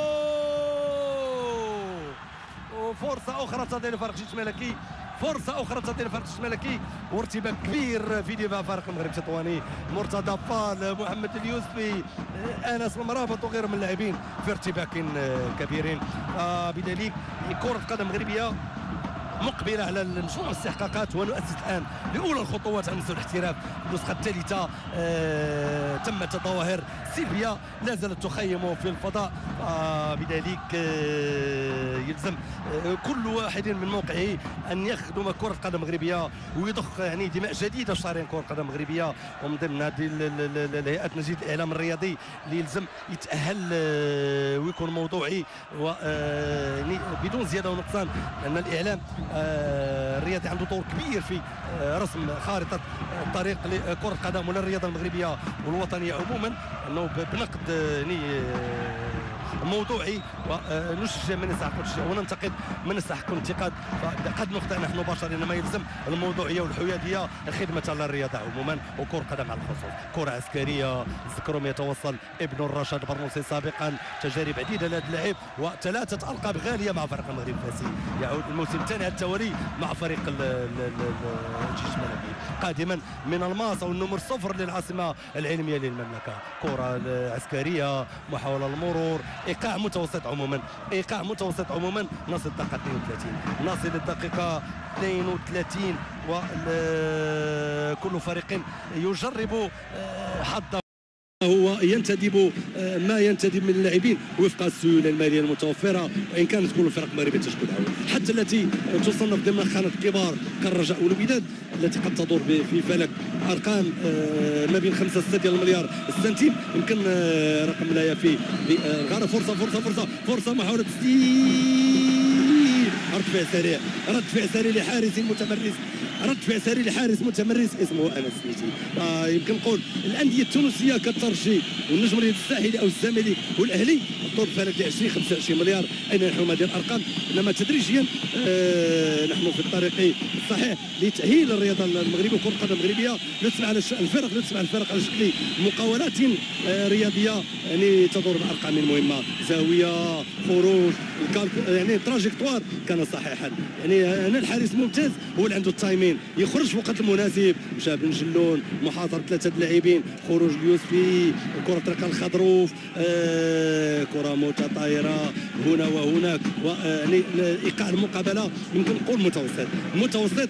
وفرصه اخرى تعطي لفريق جيش ملكي، فرصه اخرى تعطي لفريق جيش ملكي وارتباك كبير في دفاع فريق المغرب التطواني. مرتضى فال، محمد اليوسفي، انس المرابط وغيرهم من اللاعبين في ارتباك كبيرين. بذلك كره قدم مغربيه مقبله على مجموع الاستحقاقات ونؤسس الان لاولى الخطوات على مستوى الاحتراف. النسخه الثالثه تمت الظواهر سلبيه لا زالت تخيم في الفضاء. بذلك يلزم كل واحد من موقعه ان يخدم كره القدم المغربيه ويضخ يعني دماء جديده في شرايين كره القدم المغربيه، ومن ضمن هذه الهيئات نجيب الاعلام الرياضي اللي يلزم يتاهل ويكون موضوعي بدون زياده ونقصان، لان الاعلام الرياضي عنده دور كبير في رسم خارطه الطريق لكره القدم ولا الرياضه المغربيه والوطنيه عموما، انه بنقد موضوعي ونشجع من يستحق التشجيع وننتقد من يستحق الانتقاد. فقد نخطئ نحن بشر، انما يلزم الموضوعيه والحياديه الخدمه على الرياضه عموما وكره القدم على الخصوص. كره عسكريه زكروم يتوصل ابن الرشاد برنوسي سابقا، تجارب عديده لهذا اللاعب وثلاثه القاب غاليه مع فريق المغرب الفاسي، يعود الموسم الثاني على التوالي مع فريق الجيش الملكي قادما من الماصه والنمر صفر للعاصمه العلميه للمملكه. كره عسكريه محاوله المرور، ايقاع متوسط عموما نصل الدقيقه 32 وكل فريق يجرب حظه، هو ينتدب ما ينتدب من اللاعبين وفق السيوله الماليه المتوفره، وان كانت كل الفرق المغربيه تشكلها حتى التي تصنف ضمن خانه الكبار كالرجاء والوداد التي قد تدور في فلك ارقام ما بين 5 6 ديال المليار السنتيم. يمكن رقم لا يفي. فرصه محاوله تسديد، رد فعل سريع لحارس متمرس اسمه انس سميتي. يمكن نقول الانديه التونسيه كالترجي والنجم الرياضي الساحلي او الزمالك والاهلي الدور فلك ل 20 25 مليار. اين نحن هذه الارقام؟ انما تدريجيا نحن في الطريق الصحيح لتاهيل الرياضه المغربيه وكره القدم المغربيه. نسمع على الفرق على شكل مقاولات رياضيه يعني تدور بارقام مهمه، زاويه خروج يعني تراجيكتوار كان صحيحا. يعني هنا الحارس ممتاز هو اللي عنده التايمين، يخرج في الوقت المناسب، مشى بن جلون محاصره ثلاثه اللاعبين، خروج اليوسفي، كره طريقه الخضروف، كره متطايره هنا وهناك، يعني ايقاع المقابله يمكن نقول متوسط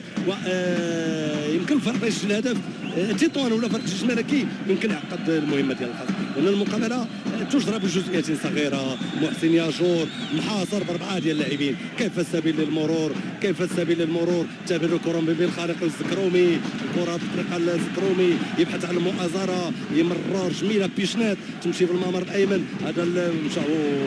ويمكن فرق يسجل الهدف تطوان ولا فرق الجيش الملكي يمكن يعقد المهمه ديال الخصم، لان المقابله تجرى بجزئيات صغيره. محسن ياجور محاصر باربعه ديال اللاعبين، كيف السبيل للمرور تابع الكره بين الخارق الزكرومي، الكره بطريقه الزكرومي يبحث عن المؤازره، يمرر جميله بيشنات تمشي في الممر الايمن، هذا مشى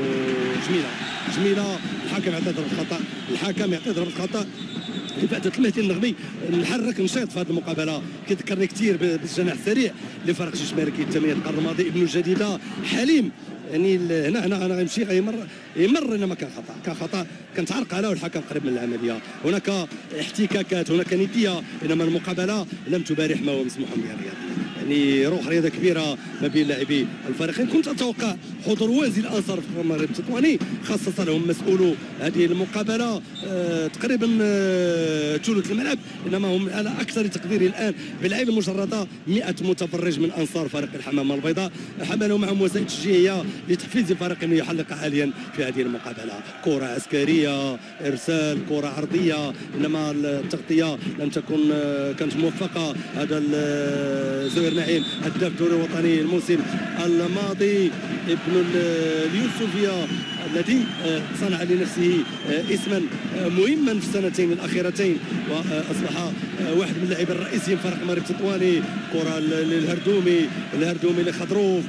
جميله. الحكم يعطي ضربه خطا لفائده المهدي النغمي. نحرك نشيط في هذه المقابله، كيذكرني كثير بالجناح السريع لفريق الجيش الملكي الثمانيه القرن الماضي ابن الجديده حليم. يعني هنا غيمشي يمر انما كان خطا كانت عرقله والحكم قريب من العمليه. هناك احتكاكات، هناك نديه، انما المقابله لم تبارح ما هو مسموح به الرياضي. يعني روح رياضه كبيره ما بين لاعبي الفريقين. كنت اتوقع حضور وازي الانصار في المغرب التطواني، خصص لهم مسؤولو هذه المقابله تقريبا ثلث الملعب، انما هم على اكثر تقديري الان باللعيبه المجرده 100 متفرج من انصار فريق الحمامه البيضاء، حملوا معهم وسائل تشجيعيه لتحفيز الفريق انه يحلق حاليا في هذه المقابله. كره عسكريه، ارسال، كره عرضيه، انما التغطيه لم تكن كانت موفقه. هذا زهير نعيم هداف الدوري الوطني الموسم الماضي ابن اليوسفيه الذي صنع لنفسه اسما مهما في السنتين الاخيرتين واصبح واحد من اللاعبين الرئيسيين في فريق المغرب التطواني. كره للهردومي لخضروف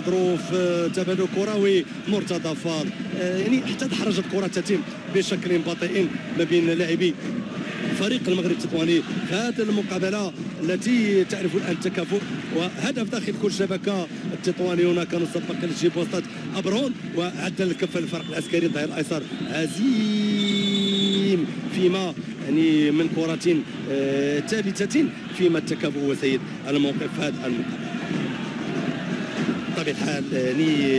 تبادل كروي مرتضى فاض، يعني حتى تحرجت كره تتم بشكل بطيء ما بين لاعبي فريق المغرب التطواني في هذه المقابله التي تعرف الان التكافؤ وهدف داخل كل شبكه. التطواني هنا كانوا سبق لجيب وسط ابرون وعدل الكفه للفريق العسكري الظهير الايسر عزيم فيما يعني من كرة ثابتة فيما التكافؤ هو سيد الموقف هذا المقابل. بطبيعة الحال يعني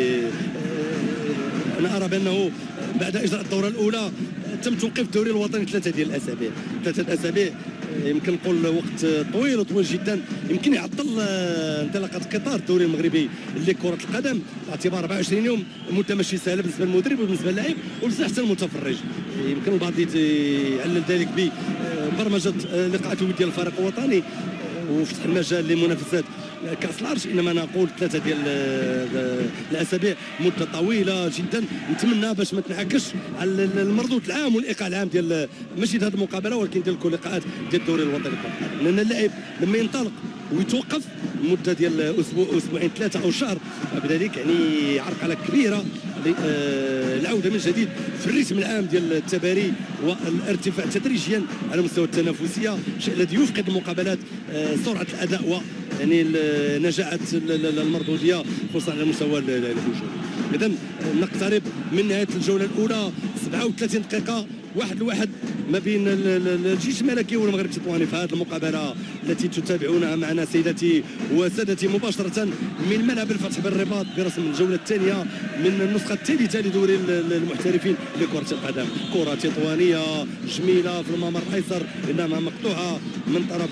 انا ارى بانه بعد اجراء الدوره الاولى تم توقيف الدوري الوطني 3 ديال الاسابيع. 3 اسابيع يمكن نقول وقت طويل وطويل جدا، يمكن يعطل انطلاقه قطار الدوري المغربي لكره القدم باعتبار 24 يوم مده ماشي سهله بالنسبه للمدرب وبالنسبه للاعب وبالنسبه حتى المتفرج. يمكن البعض يعلل ذلك ببرمجه لقاءات الوديه للفريق الوطني وفتح المجال لمنافسات كاس العرش، انما انا اقول 3 ديال الاسابيع مده طويله جدا. نتمنى باش ما تنعكش على المردود العام والايقاع العام ديال ماشي هذه المقابله ولكن ديال كل اللقاءات ديال الدوري الوطني، لان اللاعب لما ينطلق ويتوقف مده ديال اسبوع اسبوعين 3 او شهر بذلك يعني عرقله كبيره العوده من جديد في الريتم العام ديال التباري والارتفاع تدريجيا على مستوى التنافسيه، الشيء الذي يفقد المقابلات سرعه الاداء و يعني نجاعه المردوديه خصوصا على مستوى الهجوم. اذا نقترب من نهايه الجوله الاولى 37 دقيقه 1-1 ما بين الجيش الملكي والمغرب التطواني في هذه المقابله التي تتابعونها معنا سيداتي وسادتي مباشره من ملعب الفتح بالرباط برسم الجوله الثانيه من النسخه الثالثه لدوري المحترفين لكره القدم. كره تطوانيه جميله في الممر الايسر انما مقطوعه من طرف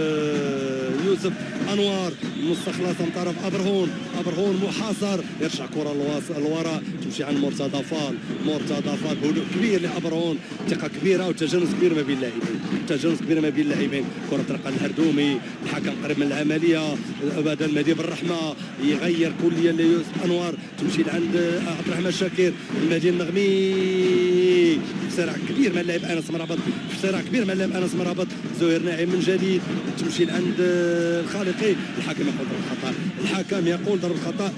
يوسف انوار مستخلصه من طرف ابرهون محاصر يرجع كره للوراء تمشي عند مرتضى فال بهدوء كبير لابرهون، ثقه كبيره وتجانس كبير ما بين اللاعبين كره ترقى الهردومي الحكم قريب من العمليه بدل مهدي بالرحمه يغير كليا ليوسف انوار تمشي لعند عبد الرحمن شاكر المهدي النغمي صراع كبير مع اللاعب انس مرابط زهير ناعم من جديد تمشي لعند الخالقي الحكم يقول ضربة خطأ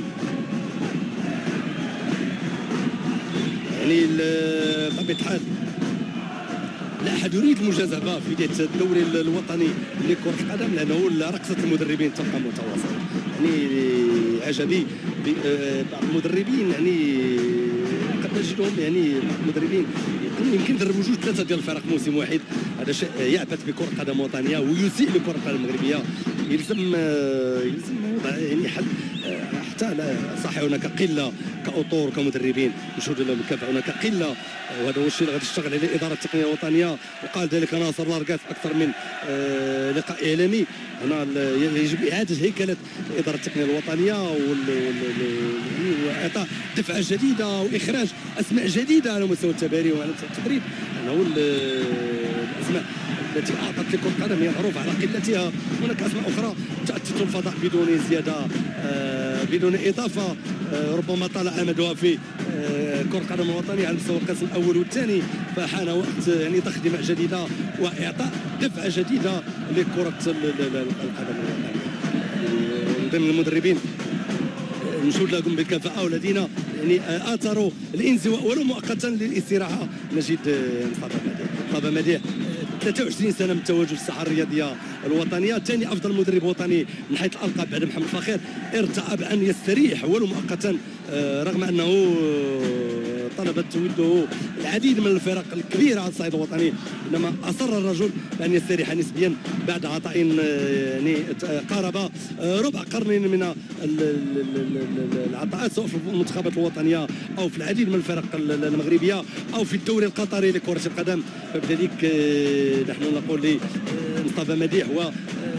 يعني بطبيعة الحال لا احد يريد المجازفه في بدايه الدوري الوطني لكره القدم لانه رقصه المدربين تبقى متواصله. يعني عجبي بعض المدربين يعني قد نجدهم يعني المدربين يمكن يدربوا 2-3 ديال الفرق موسم واحد، هذا شيء يعبث بكره القدم الوطنيه ويسيء لكره القدم المغربيه. يلزم وضع يعني حد حتى لا صحيح هناك قله كاطور كمدربين نشهد لهم الكفاءه، هناك قله وهذا هو الشيء اللي غادي تشتغل عليه الاداره التقنيه الوطنيه. وقال ذلك ناصر لاركاس اكثر من لقاء اعلامي هنا يجب اعاده هيكله الاداره التقنيه الوطنيه واعطاء دفعه جديده واخراج اسماء جديده على مستوى التباري وعلى مستوى التدريب، انه الاسماء التي اعطت لكره القدم هي معروفه على قلتها. هناك اسماء اخرى تاتي الفضاء بدون زياده بدون اضافه، ربما طال امدها في كره القدم الوطنيه على مستوى القسم الاول والثاني، فحان وقت يعني تخدمه جديده واعطاء دفعه جديده لكره القدم الوطنيه. من ضمن المدربين نشهد لكم بالكفاءه والذين يعني اثروا الانزواء ولو مؤقتا للاستراحه نجد مصطفى مديح 23 سنه من التواجد في الساحه الرياضيه الوطنيه، ثاني افضل مدرب وطني من حيث الالقاب بعد محمد فخير، ارتأى ان يستريح ولو مؤقتا رغم انه طلبت وده العديد من الفرق الكبيره على الصعيد الوطني، انما اصر الرجل بان يستريح نسبيا بعد عطاء يعني قارب ربع قرن من العطاءات سواء في المنتخبات الوطنيه او في العديد من الفرق المغربيه او في الدوري القطري لكره القدم. فبذلك نحن نقول لمصطفى مديح و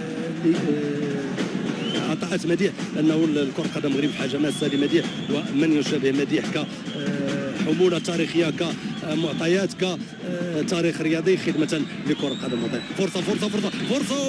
عطاءات مديح لانه كره القدم المغرب حاجه ماسه لمديح ومن يشابه مديح كحموله تاريخيه كمعطيات كتاريخ رياضي خدمه لكره القدم الوطنيه. فرصه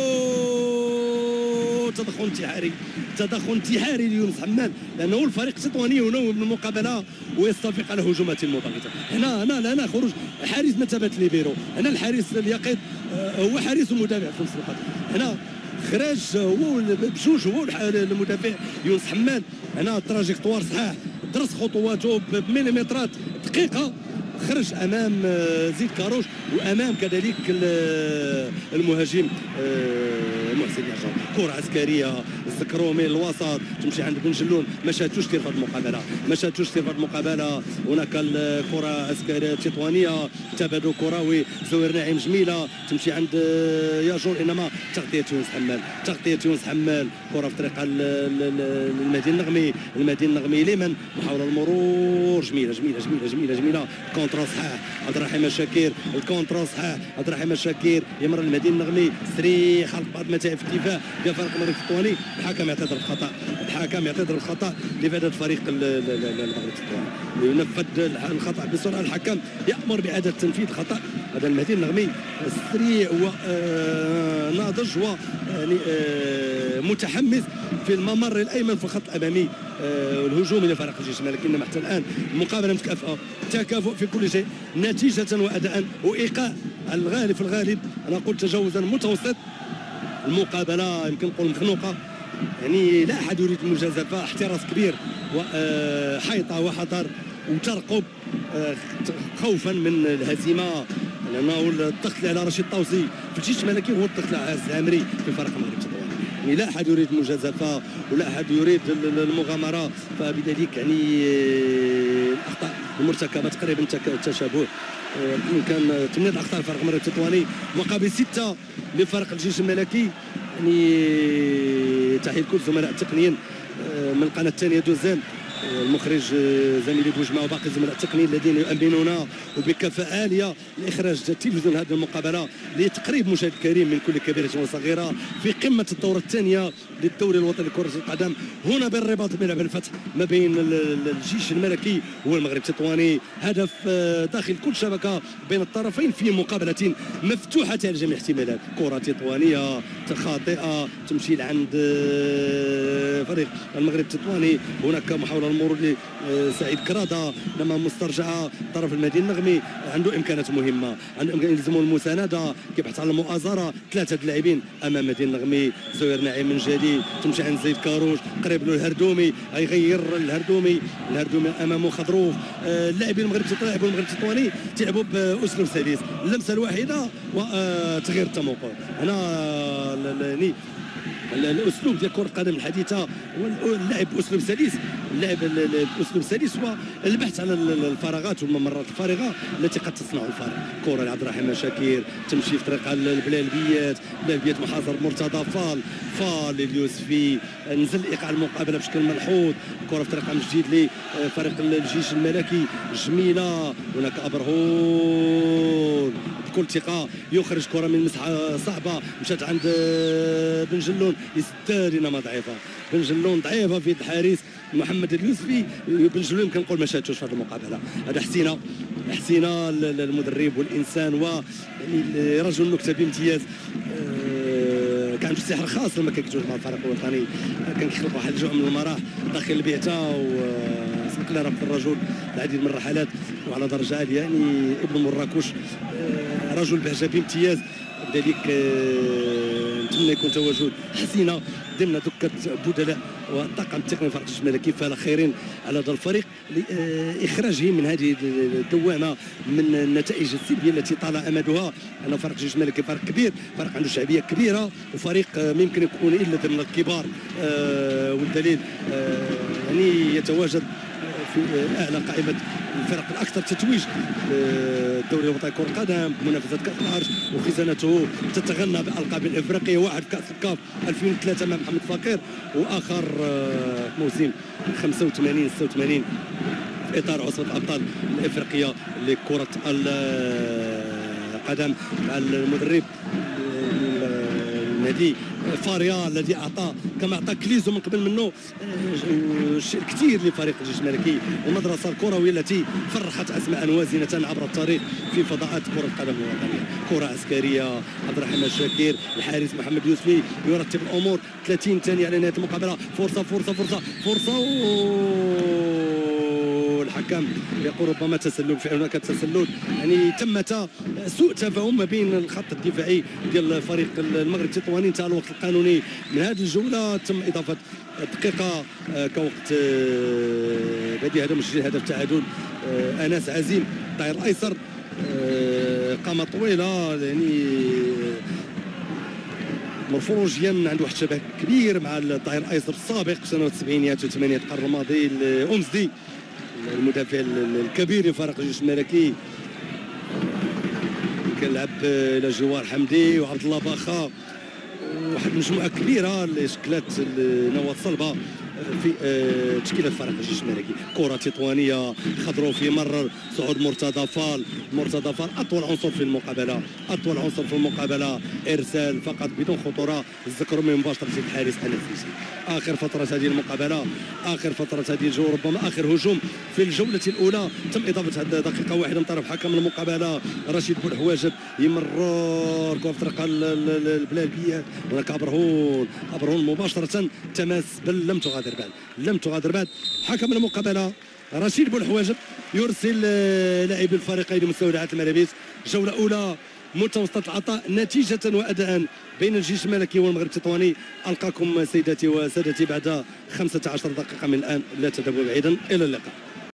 تدخل انتحاري ليونس حماد لانه الفريق التطواني ينوم من المقابله ويستفيق على هجمات المضاغطه. هنا خروج حارس مثابه ليبيرو، هنا الحارس اليقظ هو حارس ومدافع في نفس الوقت، هنا خراج هو بجوج هو المدافع يونس حماد، هنا التراجيكتوار صحاح درس خطواته بمليمترات دقيقه، خرج امام زيد كاروش وامام كذلك المهاجم محسن يعجب. كره عسكريه الزكرومي الوسط تمشي عند بن جلون، ما شاتوش كثير في هذه المقابله، ما شاتوش كثير في هذه المقابله. هناك الكره عسكريه تطوانيه، تبادل كروي، زوير ناعم جميله تمشي عند ياجور، انما تغطيه يونس حمال، تغطيه يونس حمال. كره في طريق المهدي النغمي، المهدي النغمي لمن محاوله المرور جميله جميله جميله جميله جميله. كونترا صحاح عبد الرحيم الشاكير، الكونترا صحاح عبد الرحيم الشاكير، يمر المهدي النغمي سري خلق بعض متاعب في الدفاع ديال فريق المغرب التطواني. الحكم يعتذر بالخطا، الحكم يعتذر بالخطا لفائده فريق المغرب التطواني، ينفذ الخطا بسرعه. الحكم يامر باعاده تنفيذ الخطا. هذا المهدي النغمي سريع وناضج و يعني متحمس في الممر الايمن في الخط الامامي الهجومي لفريق الجيش الملكي. انما حتى الان المقابله متكافئه، تكافؤ في كل شيء، نتيجه واداء وايقاع. الغالب في الغالب انا قلت تجاوزا متوسط. المقابله يمكن نقول مخنوقه، يعني لا احد يريد المجازفه، احتراس كبير وحيطه وحذر وترقب خوفا من الهزيمه، لانه الضغط على رشيد طوسي في الجيش الملكي هو الضغط على الزامري في فريق المغرب التطواني. يعني لا احد يريد المجازفه ولا احد يريد المغامره، فبذلك يعني الاخطاء المرتكبه تقريبا تشابه. كان 8 اخطاء لفريق المغرب التطواني مقابل 6 لفريق الجيش الملكي. يعني تحيه كل الزملاء التقنيين من القناه الثانيه دوزان، المخرج زميلي بوجمع وباقي الزملاء التقنيين الذين يؤمنون وبكفاءة عالية لإخراج التلفزيون هذه المقابلة لتقريب مشاهد كريم من كل كبيرة وصغيرة في قمة الدورة الثانية للدوري الوطني لكرة القدم هنا بالرباط بملعب الفتح ما بين الجيش الملكي والمغرب التطواني. هدف داخل كل شبكة بين الطرفين في مقابلة مفتوحة على جميع الاحتمالات. كرة تطوانية خاطئة تمشي لعند فريق المغرب التطواني. هناك محاولة المرور لسعيد كراده لما مسترجعه طرف المهدي النغمي، عنده امكانات مهمه، عنده امكانيات يلزمه المسانده، كيبحث على المؤازره. 3 اللاعبين امام المهدي النغمي، زوير ناعم من جديد تمشي عند زيد كاروش قريب له الهردومي، غيغير الهردومي امامه خضروف. اللاعبين المغرب التطواني تلعبوا باسلوب سلس، اللمسه الواحده وتغيير التموقع. هنا الاسلوب ديال كره القدم الحديثه واللعب باسلوب سلس، اللعب باسلوب سلس والبحث على الفراغات والممرات الفارغه التي قد تصنع الفارق. كره لعبد الرحيم شاكير تمشي في طريق البلال محاصر مرتضى فال لليوسفي، نزل ايقاع المقابله بشكل ملحوظ. كره في طريق من جديد لفريق الجيش الملكي جميله. هناك ابرهون بكل ثقه يخرج كره من مساحه صعبه مشات عند بن جلون يسدد، انما ضعيفه. بن جلون ضعيفه في الحارس محمد اليوسفي. بن جلون يمكن نقول ما شاتوش في هذه المقابله. هذا حسينه المدرب والانسان يعني رجل نكته بامتياز. كان عنده سحر خاص لما كان كيتواجد مع الفريق الوطني، كان كيخلق واحد الجوع من المرح داخل البعثه وسبق لنا ربط الرجل العديد من الرحلات وعلى درجه عاليه. يعني ابن مراكش رجل بهجه بامتياز، لذلك نتمنى يكون تواجد حسينه ضمن دكه بدلاء والطاقم التقني فريق الجيش الملكي فعل خير على هذا الفريق لاخراجه من هذه الدوامه من النتائج السلبيه التي طال امدها. ان فريق الجيش الملكي فريق كبير، فريق عنده شعبيه كبيره، وفريق ما يمكن يكون الا ضمن الكبار، والدليل يعني يتواجد في اعلى قائمه الفرق الاكثر تتويج الدوري الوطني لكره القدم بمنافسه كاس العرش، وخزانته تتغنى بالالقاب الافريقيه، واحد كاس الكاف 2003 مع محمد فقير، واخر موسم 85 86 في اطار عصبه الابطال الافريقيه لكره القدم مع المدرب النادي فاريا الذي اعطى كما اعطى كليزو من قبل منه الشيء الكثير لفريق الجيش الملكي، والمدرسه الكرويه التي فرحت اسماء وازنه عبر التاريخ في فضاءات كره القدم الوطنيه. كره عسكريه عبد الرحيم الشاكير، الحارس محمد يوسفي يرتب الامور. 30 ثانيه على نهايه المقابله، فرصه فرصه فرصه فرصه الحكم يقول ربما تسلل، فعلا هناك تسلل. يعني تمت سوء تفاهم ما بين الخط الدفاعي ديال فريق المغرب التطواني. انتهى الوقت القانوني من هذه الجوله، تم اضافه دقيقه كوقت بديهي هذا مسجل هدف تعادل. انس عزيم الظهير الايسر قامه طويله، يعني مورفولوجيا عنده واحد الشبه كبير مع الظهير الايسر السابق في سنوات السبعينيات والثمانينات القرن الماضي الأمزدي، المدافع الكبير لفريق الجيش الملكي. كنلعب الى جوار حمدي وعبد الله باخا، واحد المجموعه كبيره اللي شكلت نواه صلبه في تشكيله فريق الجيش الملكي. كره تطوانيه، خضروفي مرر، صعود مرتضى فال اطول عنصر في المقابله، ارسال فقط بدون خطوره، الزكرمي مباشره في الحارس انس. اخر فتره هذه المقابله، اخر فتره هذه الجو، ربما اخر هجوم في الجوله الاولى، تم اضافه دقيقه واحده من طرف حكم المقابله رشيد بوالحواجب، يمرر كره في طريق البلالبيه، هناك ابرهون مباشره تماس بل لم تغادر بعد. حكم المقابله رشيد بوالحواجب يرسل لاعبي الفريقين مستودعات الملابس. جوله اولى متوسط العطاء نتيجه واداء بين الجيش الملكي والمغرب التطواني. القاكم سيداتي وسادتي بعد 15 دقيقه من الان، لا تذهبوا بعيدا، الى اللقاء.